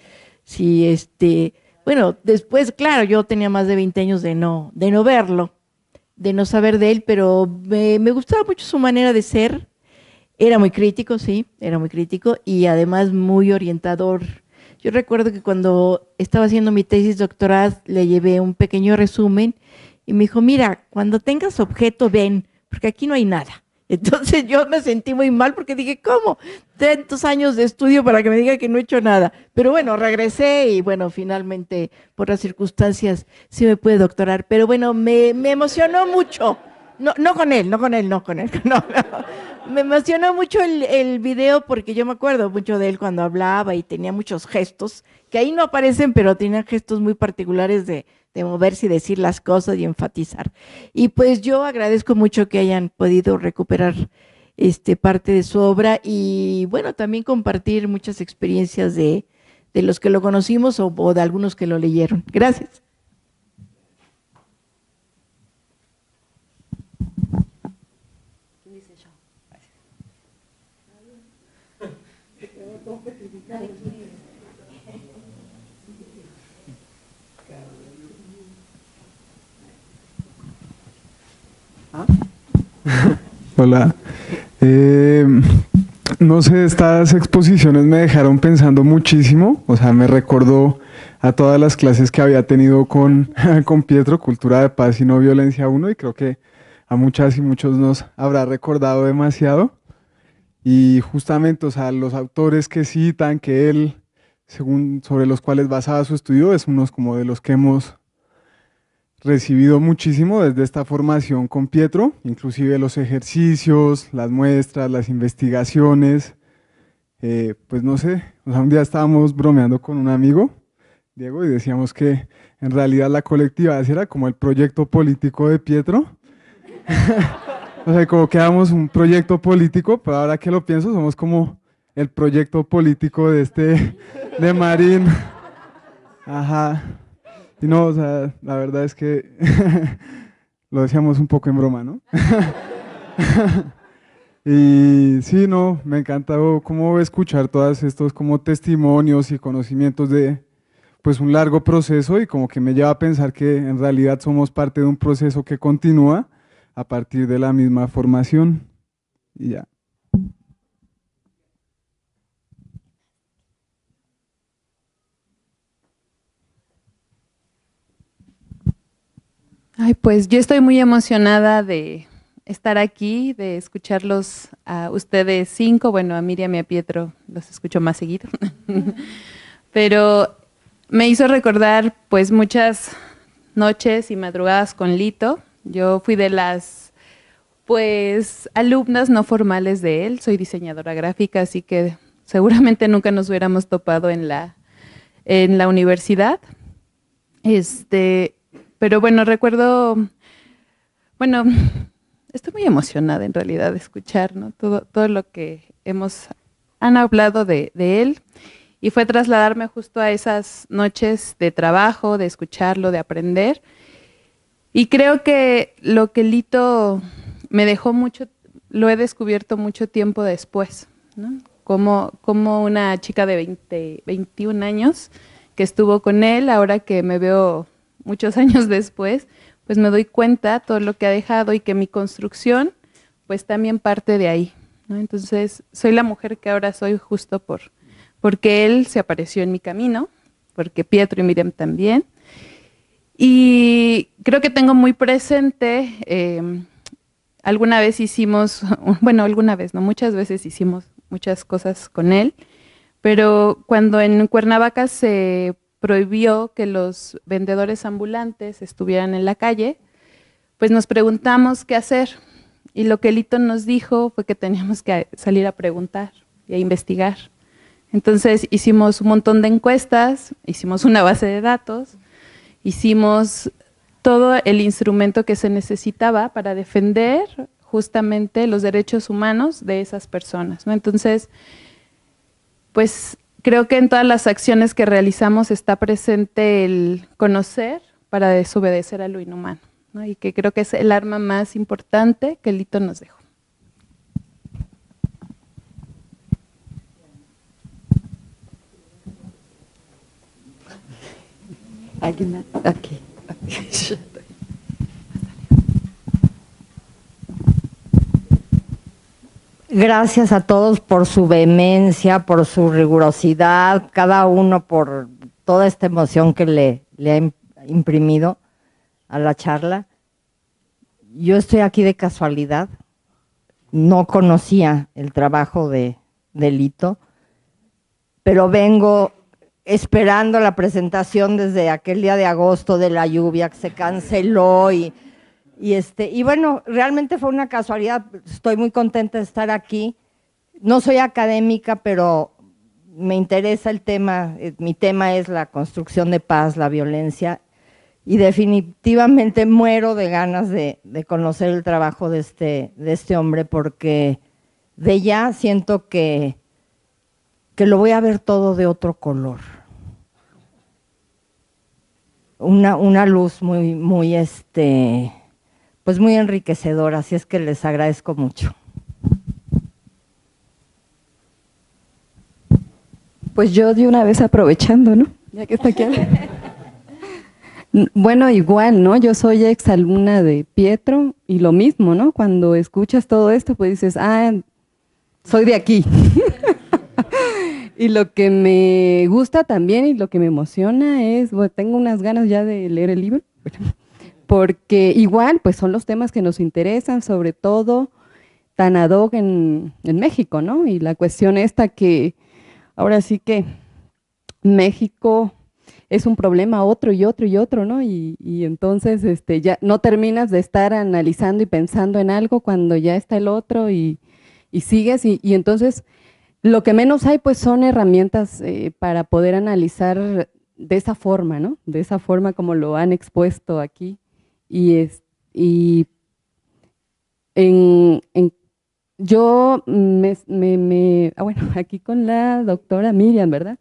Bueno, después, claro, yo tenía más de 20 años de no verlo, de no saber de él, pero me gustaba mucho su manera de ser. Era muy crítico, sí, era muy crítico y además muy orientador. Yo recuerdo que cuando estaba haciendo mi tesis doctoral le llevé un pequeño resumen y me dijo, mira, cuando tengas objeto ven, porque aquí no hay nada. Entonces yo me sentí muy mal porque dije, ¿cómo? Tantos años de estudio para que me diga que no he hecho nada. Pero bueno, regresé y bueno, finalmente por las circunstancias sí me pude doctorar. Pero bueno, me emocionó mucho. No con él. No. Me emocionó mucho el video porque yo me acuerdo mucho de él cuando hablaba y tenía muchos gestos, que ahí no aparecen, pero tenía gestos muy particulares de moverse y decir las cosas y enfatizar. Y pues yo agradezco mucho que hayan podido recuperar parte de su obra y bueno, también compartir muchas experiencias de los que lo conocimos o de algunos que lo leyeron. Gracias. Hola. No sé, estas exposiciones me dejaron pensando muchísimo, o sea, me recordó a todas las clases que había tenido con, con Pietro, Cultura de Paz y No Violencia 1, y creo que a muchas y muchos nos habrá recordado demasiado. Y justamente, o sea, los autores que citan, que él, según sobre los cuales basaba su estudio, es unos como de los que hemos recibido muchísimo desde esta formación con Pietro, inclusive los ejercicios, las muestras, las investigaciones. Pues no sé, o sea, un día estábamos bromeando con un amigo, Diego, y decíamos que en realidad la colectividad era como el proyecto político de Pietro. O sea, como que éramos un proyecto político, pero ahora que lo pienso, somos como el proyecto político de Marín. Ajá. Y no, o sea, la verdad es que lo decíamos un poco en broma, ¿no? Y sí, no, me encantó como escuchar todos estos como testimonios y conocimientos de pues un largo proceso y como que me lleva a pensar que en realidad somos parte de un proceso que continúa a partir de la misma formación. Y ya. Ay, pues yo estoy muy emocionada de estar aquí, de escucharlos a ustedes 5, bueno, a Miriam y a Pietro los escucho más seguido, pero me hizo recordar pues muchas noches y madrugadas con Lito. Yo fui de las pues alumnas no formales de él, soy diseñadora gráfica, así que seguramente nunca nos hubiéramos topado en la universidad. Pero bueno, recuerdo, bueno, estoy muy emocionada en realidad de escuchar, ¿no? Todo lo que han hablado de él, y fue trasladarme justo a esas noches de trabajo, de escucharlo, de aprender. Y creo que lo que Lito me dejó mucho, lo he descubierto mucho tiempo después, ¿no? Como una chica de 21 años que estuvo con él, ahora que me veo muchos años después, pues me doy cuenta todo lo que ha dejado y que mi construcción pues también parte de ahí, ¿no? Entonces soy la mujer que ahora soy justo porque él se apareció en mi camino, porque Pietro y Miriam también. Y creo que tengo muy presente, alguna vez hicimos, bueno, alguna vez, no, muchas veces hicimos muchas cosas con él, pero cuando en Cuernavaca se prohibió que los vendedores ambulantes estuvieran en la calle, pues nos preguntamos qué hacer. Y lo que Lito nos dijo fue que teníamos que salir a preguntar y a investigar. Entonces hicimos un montón de encuestas, hicimos una base de datos, hicimos todo el instrumento que se necesitaba para defender justamente los derechos humanos de esas personas, ¿no? Entonces, pues creo que en todas las acciones que realizamos está presente el conocer para desobedecer a lo inhumano, ¿no? Y que creo que es el arma más importante que Lito nos dejó. ¿Alguien más? Aquí. Gracias a todos por su vehemencia, por su rigurosidad, cada uno por toda esta emoción que le ha imprimido a la charla. Yo estoy aquí de casualidad, no conocía el trabajo de Lito, pero vengo esperando la presentación desde aquel día de agosto de la lluvia que se canceló y bueno, realmente fue una casualidad. Estoy muy contenta de estar aquí. No soy académica, pero me interesa el tema. Mi tema es la construcción de paz, la violencia, y definitivamente muero de ganas de conocer el trabajo de este hombre, porque de ya siento que lo voy a ver todo de otro color. Una luz muy pues muy enriquecedora, así es que les agradezco mucho. Pues yo de una vez aprovechando, ¿no? Ya que está aquí. Bueno, igual, ¿no? Yo soy exalumna de Pietro y lo mismo, ¿no? Cuando escuchas todo esto, pues dices, soy de aquí. Y lo que me gusta también y lo que me emociona es, bueno, tengo unas ganas ya de leer el libro, porque igual pues son los temas que nos interesan, sobre todo tan ad hoc en México, ¿no? Y la cuestión esta que ahora sí que México es un problema otro y otro y otro, ¿no? Y entonces ya no terminas de estar analizando y pensando en algo cuando ya está el otro y sigues y entonces lo que menos hay pues son herramientas para poder analizar de esa forma, ¿no? De esa forma como lo han expuesto aquí. Yo bueno, aquí con la doctora Miriam, ¿verdad?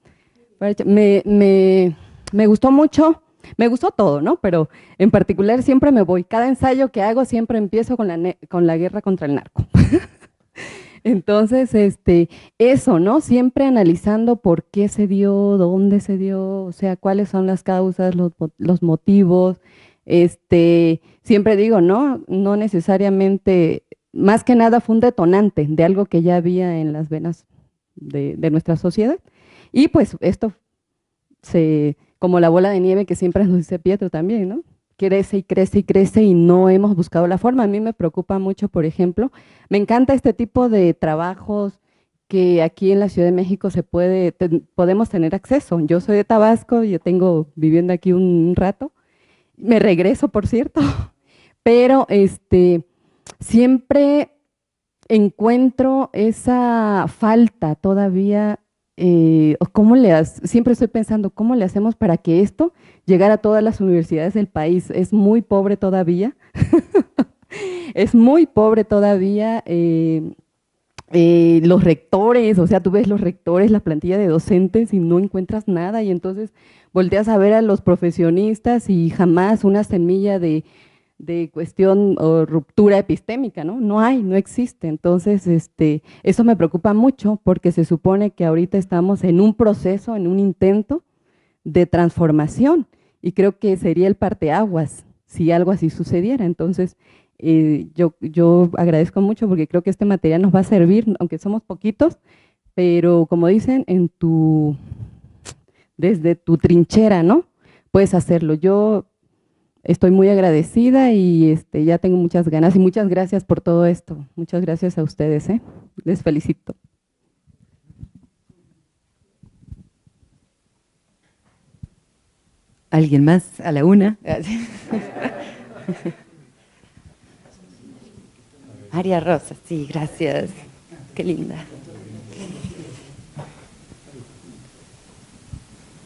Me gustó mucho, me gustó todo, ¿no? Pero en particular siempre me voy, cada ensayo que hago siempre empiezo con la guerra contra el narco. Entonces, eso, ¿no? Siempre analizando por qué se dio, dónde se dio, o sea, cuáles son las causas, los motivos. Siempre digo, ¿no? No necesariamente, más que nada fue un detonante de algo que ya había en las venas de nuestra sociedad. Y pues esto como la bola de nieve que siempre nos dice Pietro también, ¿no? Crece y crece y crece y no hemos buscado la forma. A mí me preocupa mucho, por ejemplo, me encanta este tipo de trabajos que aquí en la Ciudad de México podemos tener acceso. Yo soy de Tabasco, yo tengo viviendo aquí un rato, me regreso, por cierto, pero siempre encuentro esa falta todavía. Siempre estoy pensando, ¿cómo le hacemos para que esto llegara a todas las universidades del país? Es muy pobre todavía, es muy pobre todavía. Los rectores, o sea, tú ves los rectores, la plantilla de docentes y no encuentras nada y entonces volteas a ver a los profesionistas y jamás una semilla de cuestión o ruptura epistémica, ¿no? No existe. Entonces, eso me preocupa mucho porque se supone que ahorita estamos en un proceso, en un intento de transformación y creo que sería el parteaguas si algo así sucediera. Entonces, yo agradezco mucho porque creo que este material nos va a servir, aunque somos poquitos, pero como dicen, desde tu trinchera, ¿no? Puedes hacerlo. Yo estoy muy agradecida y ya tengo muchas ganas y muchas gracias por todo esto. Muchas gracias a ustedes, les felicito. ¿Alguien más? A la una. María Rosa, sí, gracias. Qué linda.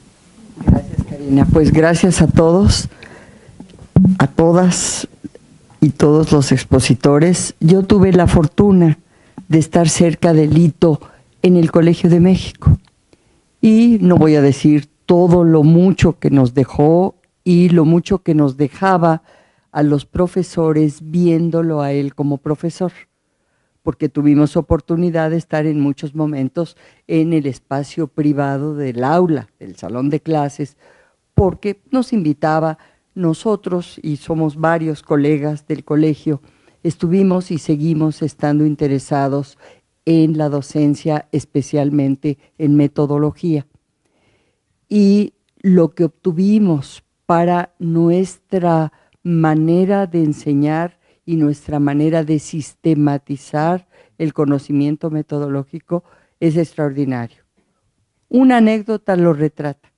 Gracias, Karina. Pues gracias a todos, a todas. y todos los expositores. Yo tuve la fortuna de estar cerca de Lito en el Colegio de México. Y no voy a decir todo lo mucho que nos dejó y lo mucho que nos dejaba a los profesores viéndolo a él como profesor, porque tuvimos oportunidad de estar en muchos momentos en el espacio privado del aula, del salón de clases, porque nos invitaba. Nosotros, y somos varios colegas del colegio, estuvimos y seguimos estando interesados en la docencia, especialmente en metodología. Y lo que obtuvimos para nuestra manera de enseñar y nuestra manera de sistematizar el conocimiento metodológico es extraordinario. Una anécdota lo retrata.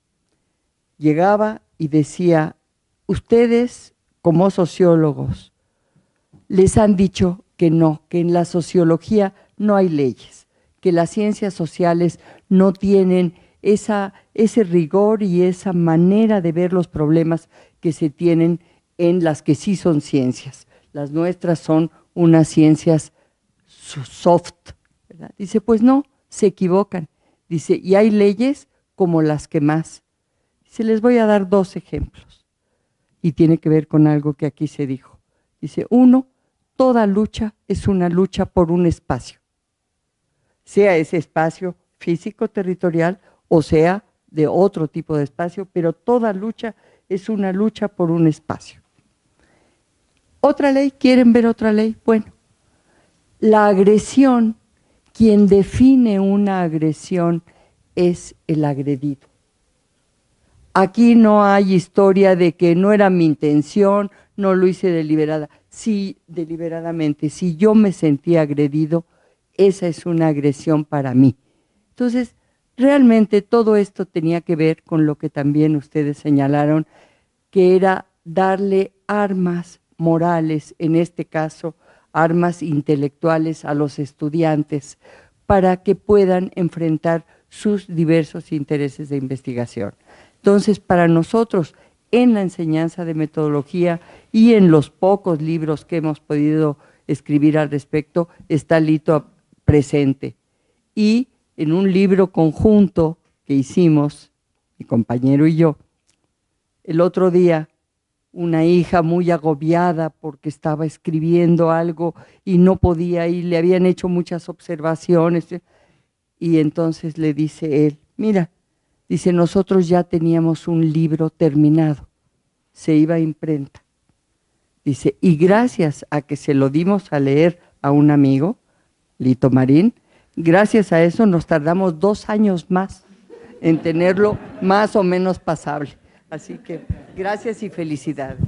Llegaba y decía: ustedes como sociólogos les han dicho que no, que en la sociología no hay leyes, que las ciencias sociales no tienen ese rigor y esa manera de ver los problemas que se tienen en las que sí son ciencias. Las nuestras son unas ciencias soft, ¿verdad? Dice, pues no, se equivocan. Dice, y hay leyes como las que más. Dice, les voy a dar 2 ejemplos. Y tiene que ver con algo que aquí se dijo. Dice, 1, toda lucha es una lucha por un espacio. Sea ese espacio físico, territorial, o sea de otro tipo de espacio, pero toda lucha es una lucha por un espacio. ¿Otra ley? ¿Quieren ver otra ley? Bueno, la agresión, quien define una agresión es el agredido. Aquí no hay historia de que no era mi intención, no lo hice deliberadamente. Si yo me sentí agredido, esa es una agresión para mí. Entonces, realmente todo esto tenía que ver con lo que también ustedes señalaron, que era darle armas morales, en este caso, armas intelectuales a los estudiantes para que puedan enfrentar sus diversos intereses de investigación. Entonces, para nosotros, en la enseñanza de metodología y en los pocos libros que hemos podido escribir al respecto, está Lito presente. Y en un libro conjunto que hicimos, mi compañero y yo, el otro día, una hija muy agobiada porque estaba escribiendo algo y no podía ir, le habían hecho muchas observaciones, y entonces le dice él, mira, dice, nosotros ya teníamos un libro terminado, se iba a imprenta. Dice, y gracias a que se lo dimos a leer a un amigo, Lito Marín, gracias a eso nos tardamos 2 años más en tenerlo más o menos pasable. Así que gracias y felicidades.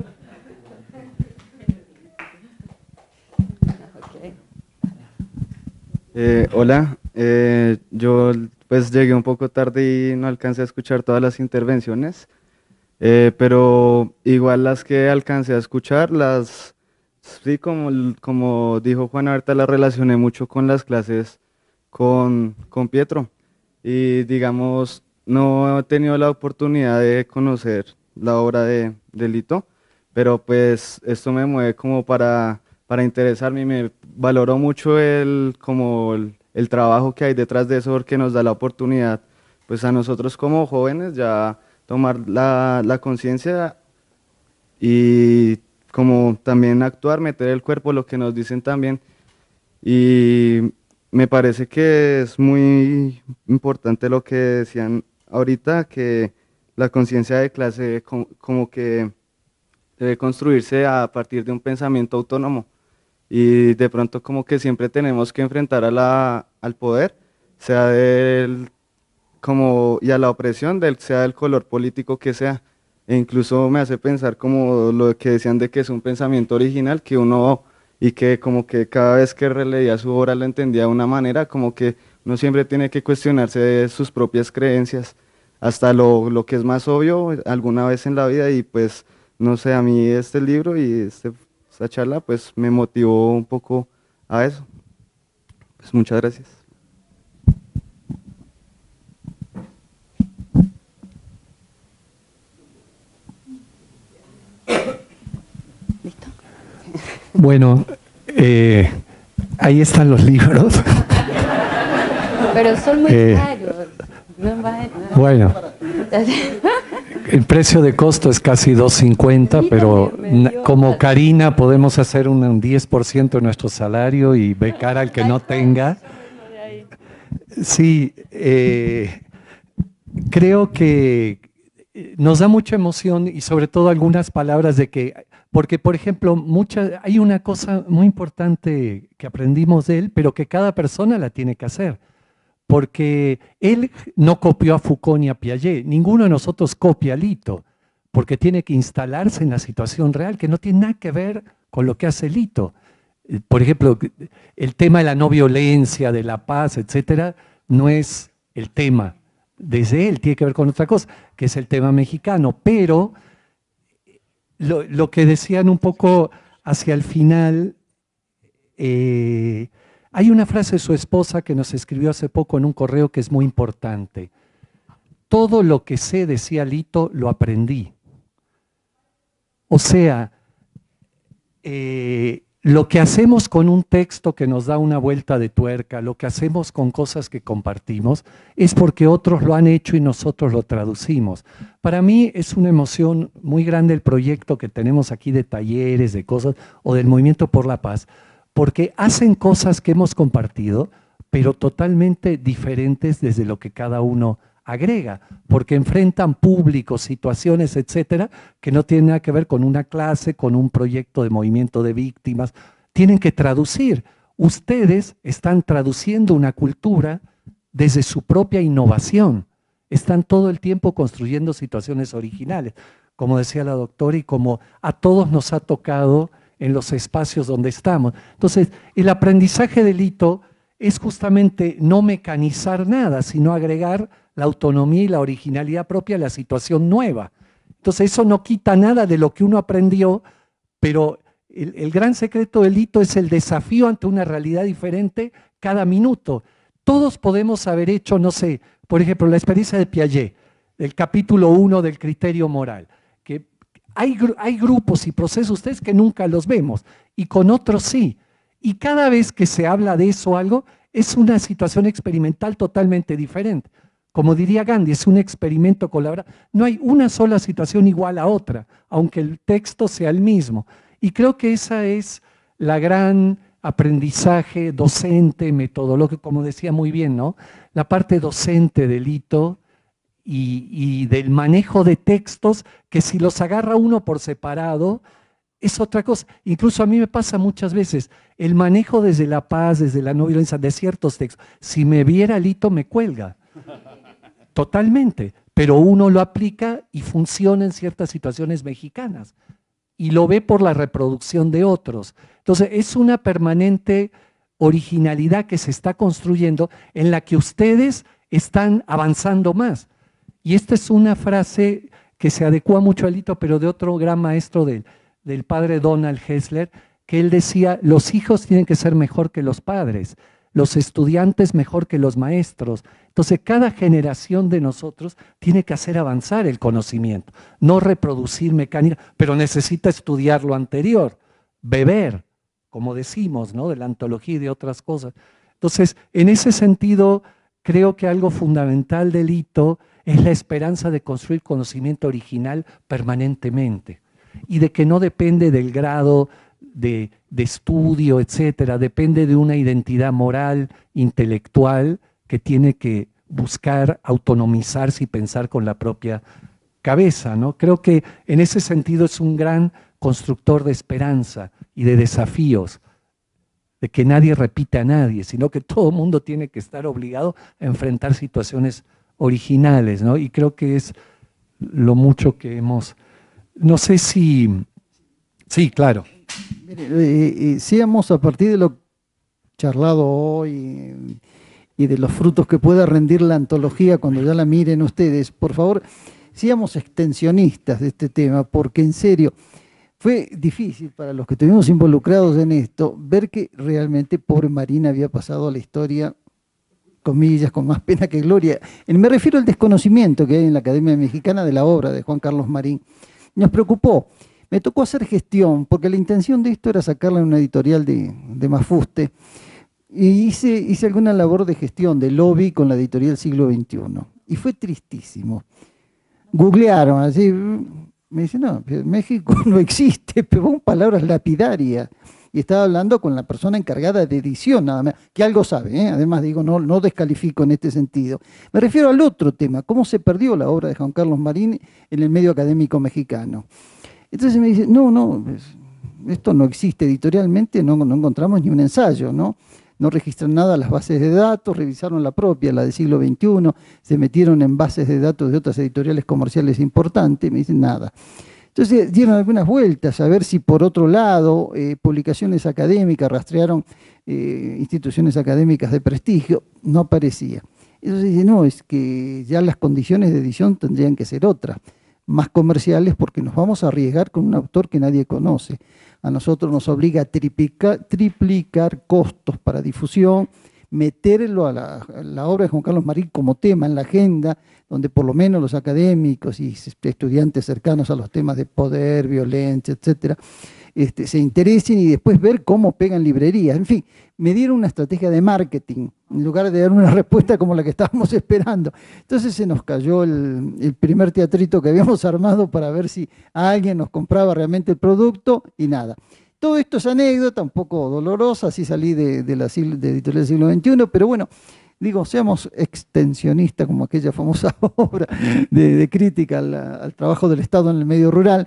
Hola, yo pues llegué un poco tarde y no alcancé a escuchar todas las intervenciones, pero igual las que alcancé a escuchar, sí, como dijo Juan ahorita, las relacioné mucho con las clases con Pietro, y digamos, no he tenido la oportunidad de conocer la obra de Lito, pero pues esto me mueve como para interesarme, y me valoró mucho el trabajo que hay detrás de eso, porque nos da la oportunidad, pues a nosotros como jóvenes, ya tomar la conciencia y como también actuar, meter el cuerpo, lo que nos dicen también. Y me parece que es muy importante lo que decían ahorita, que la conciencia de clase como que debe construirse a partir de un pensamiento autónomo, y de pronto como que siempre tenemos que enfrentar al poder, sea y a la opresión, sea del color político que sea. E incluso me hace pensar como lo que decían de que es un pensamiento original, que uno, y que como que cada vez que releía su obra lo entendía de una manera, como que uno siempre tiene que cuestionarse de sus propias creencias, hasta lo que es más obvio alguna vez en la vida. Y pues, no sé, a mí este libro y esta charla pues me motivó un poco a eso. Pues muchas gracias. ¿Listo? Bueno, ahí están los libros. Pero son muy caros. Bueno, el precio de costo es casi $2.50, pero como Karina podemos hacer un 10% de nuestro salario y becar al que no tenga. Sí, creo que nos da mucha emoción y sobre todo algunas palabras de que, porque por ejemplo, hay una cosa muy importante que aprendimos de él, pero que cada persona la tiene que hacer. Porque él no copió a Foucault ni a Piaget, ninguno de nosotros copia a Lito, porque tiene que instalarse en la situación real, que no tiene nada que ver con lo que hace Lito. Por ejemplo, el tema de la no violencia, de la paz, etcétera, no es el tema. Desde él tiene que ver con otra cosa, que es el tema mexicano. Pero lo que decían un poco hacia el final, hay una frase de su esposa que nos escribió hace poco en un correo que es muy importante. Todo lo que sé, decía Lito, lo aprendí. O sea, lo que hacemos con un texto que nos da una vuelta de tuerca, lo que hacemos con cosas que compartimos, es porque otros lo han hecho y nosotros lo traducimos. Para mí es una emoción muy grande el proyecto que tenemos aquí de talleres, de cosas, o del Movimiento por la Paz, porque hacen cosas que hemos compartido, pero totalmente diferentes desde lo que cada uno agrega, porque enfrentan públicos, situaciones, etcétera, que no tienen nada que ver con una clase, con un proyecto de movimiento de víctimas. Tienen que traducir. Ustedes están traduciendo una cultura desde su propia innovación. Están todo el tiempo construyendo situaciones originales, como decía la doctora, y como a todos nos ha tocado en los espacios donde estamos. Entonces, el aprendizaje de Lito es justamente no mecanizar nada, sino agregar la autonomía y la originalidad propia a la situación nueva. Entonces, eso no quita nada de lo que uno aprendió, pero el gran secreto de Lito es el desafío ante una realidad diferente cada minuto. Todos podemos haber hecho, no sé, por ejemplo, la experiencia de Piaget, el capítulo 1 del criterio moral. Hay grupos y procesos ustedes que nunca los vemos y con otros sí. Y cada vez que se habla de eso o algo, es una situación experimental totalmente diferente. Como diría Gandhi, es un experimento colaborativo. No hay una sola situación igual a otra, aunque el texto sea el mismo. Y creo que esa es la gran aprendizaje docente, metodológico, como decía muy bien, ¿no? La parte docente de Lito y del manejo de textos, que si los agarra uno por separado, es otra cosa. Incluso a mí me pasa muchas veces, el manejo desde la paz, desde la no violencia, de ciertos textos. Si me viera Lito, me cuelga. Totalmente. Pero uno lo aplica y funciona en ciertas situaciones mexicanas. Y lo ve por la reproducción de otros. Entonces, es una permanente originalidad que se está construyendo en la que ustedes están avanzando más. Y esta es una frase que se adecua mucho a Lito, pero de otro gran maestro del padre Donald Hessler, que él decía, los hijos tienen que ser mejor que los padres, los estudiantes mejor que los maestros. Entonces, cada generación de nosotros tiene que hacer avanzar el conocimiento, no reproducir mecánica, pero necesita estudiar lo anterior, beber, como decimos, ¿no? De la antología y de otras cosas. Entonces, en ese sentido, creo que algo fundamental de Lito es la esperanza de construir conocimiento original permanentemente y de que no depende del grado de estudio, etcétera, depende de una identidad moral, intelectual, que tiene que buscar autonomizarse y pensar con la propia cabeza, ¿no? Creo que en ese sentido es un gran constructor de esperanza y de desafíos, de que nadie repite a nadie, sino que todo el mundo tiene que estar obligado a enfrentar situaciones originales, ¿no? Y creo que es lo mucho que hemos... No sé si... Sí, claro. Mire, sigamos a partir de lo charlado hoy y de los frutos que pueda rendir la antología cuando ya la miren ustedes. Por favor, seamos extensionistas de este tema, porque en serio, fue difícil para los que estuvimos involucrados en esto ver que realmente pobre Marina había pasado a la historia, comillas, con más pena que gloria. Me refiero al desconocimiento que hay en la Academia Mexicana de la obra de Juan Carlos Marín. Nos preocupó, me tocó hacer gestión, porque la intención de esto era sacarla en una editorial de Mafuste, y hice alguna labor de gestión, de lobby con la editorial Siglo XXI, y fue tristísimo. Googlearon, así, me dicen, no, México no existe, pero son palabras lapidarias. Y estaba hablando con la persona encargada de edición, nada más, que algo sabe, ¿eh? Además digo, no descalifico en este sentido. Me refiero al otro tema, cómo se perdió la obra de Juan Carlos Marín en el medio académico mexicano. Entonces me dice, no, esto no existe editorialmente, no encontramos ni un ensayo, ¿no? No registran nada las bases de datos, revisaron la propia, la del siglo XXI, se metieron en bases de datos de otras editoriales comerciales importantes, me dicen nada. Entonces dieron algunas vueltas a ver si por otro lado publicaciones académicas, rastrearon instituciones académicas de prestigio, no aparecía. Entonces dice, no, es que ya las condiciones de edición tendrían que ser otras, más comerciales, porque nos vamos a arriesgar con un autor que nadie conoce. A nosotros nos obliga a triplicar costos para difusión, meterlo a la obra de Juan Carlos Marín como tema en la agenda, donde por lo menos los académicos y estudiantes cercanos a los temas de poder, violencia, etcétera, se interesen y después ver cómo pegan librerías. En fin, me dieron una estrategia de marketing en lugar de dar una respuesta como la que estábamos esperando. Entonces se nos cayó el primer teatrito que habíamos armado para ver si alguien nos compraba realmente el producto y nada. Todo esto es anécdota, un poco dolorosa, así salí de editorial del siglo XXI, pero bueno, digo, seamos extensionistas como aquella famosa obra de crítica al trabajo del Estado en el medio rural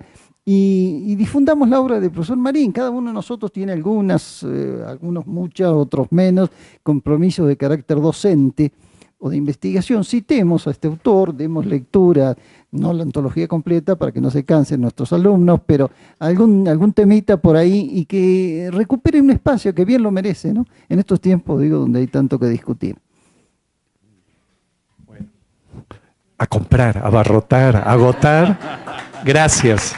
y difundamos la obra del profesor Marín. Cada uno de nosotros tiene algunos muchas, otros menos, compromisos de carácter docente o de investigación. Citemos a este autor, demos lectura, no la antología completa para que no se cansen nuestros alumnos, pero algún temita por ahí y que recupere un espacio que bien lo merece, ¿no? En estos tiempos, digo, donde hay tanto que discutir. Bueno, a comprar, a abarrotar, a agotar. Gracias.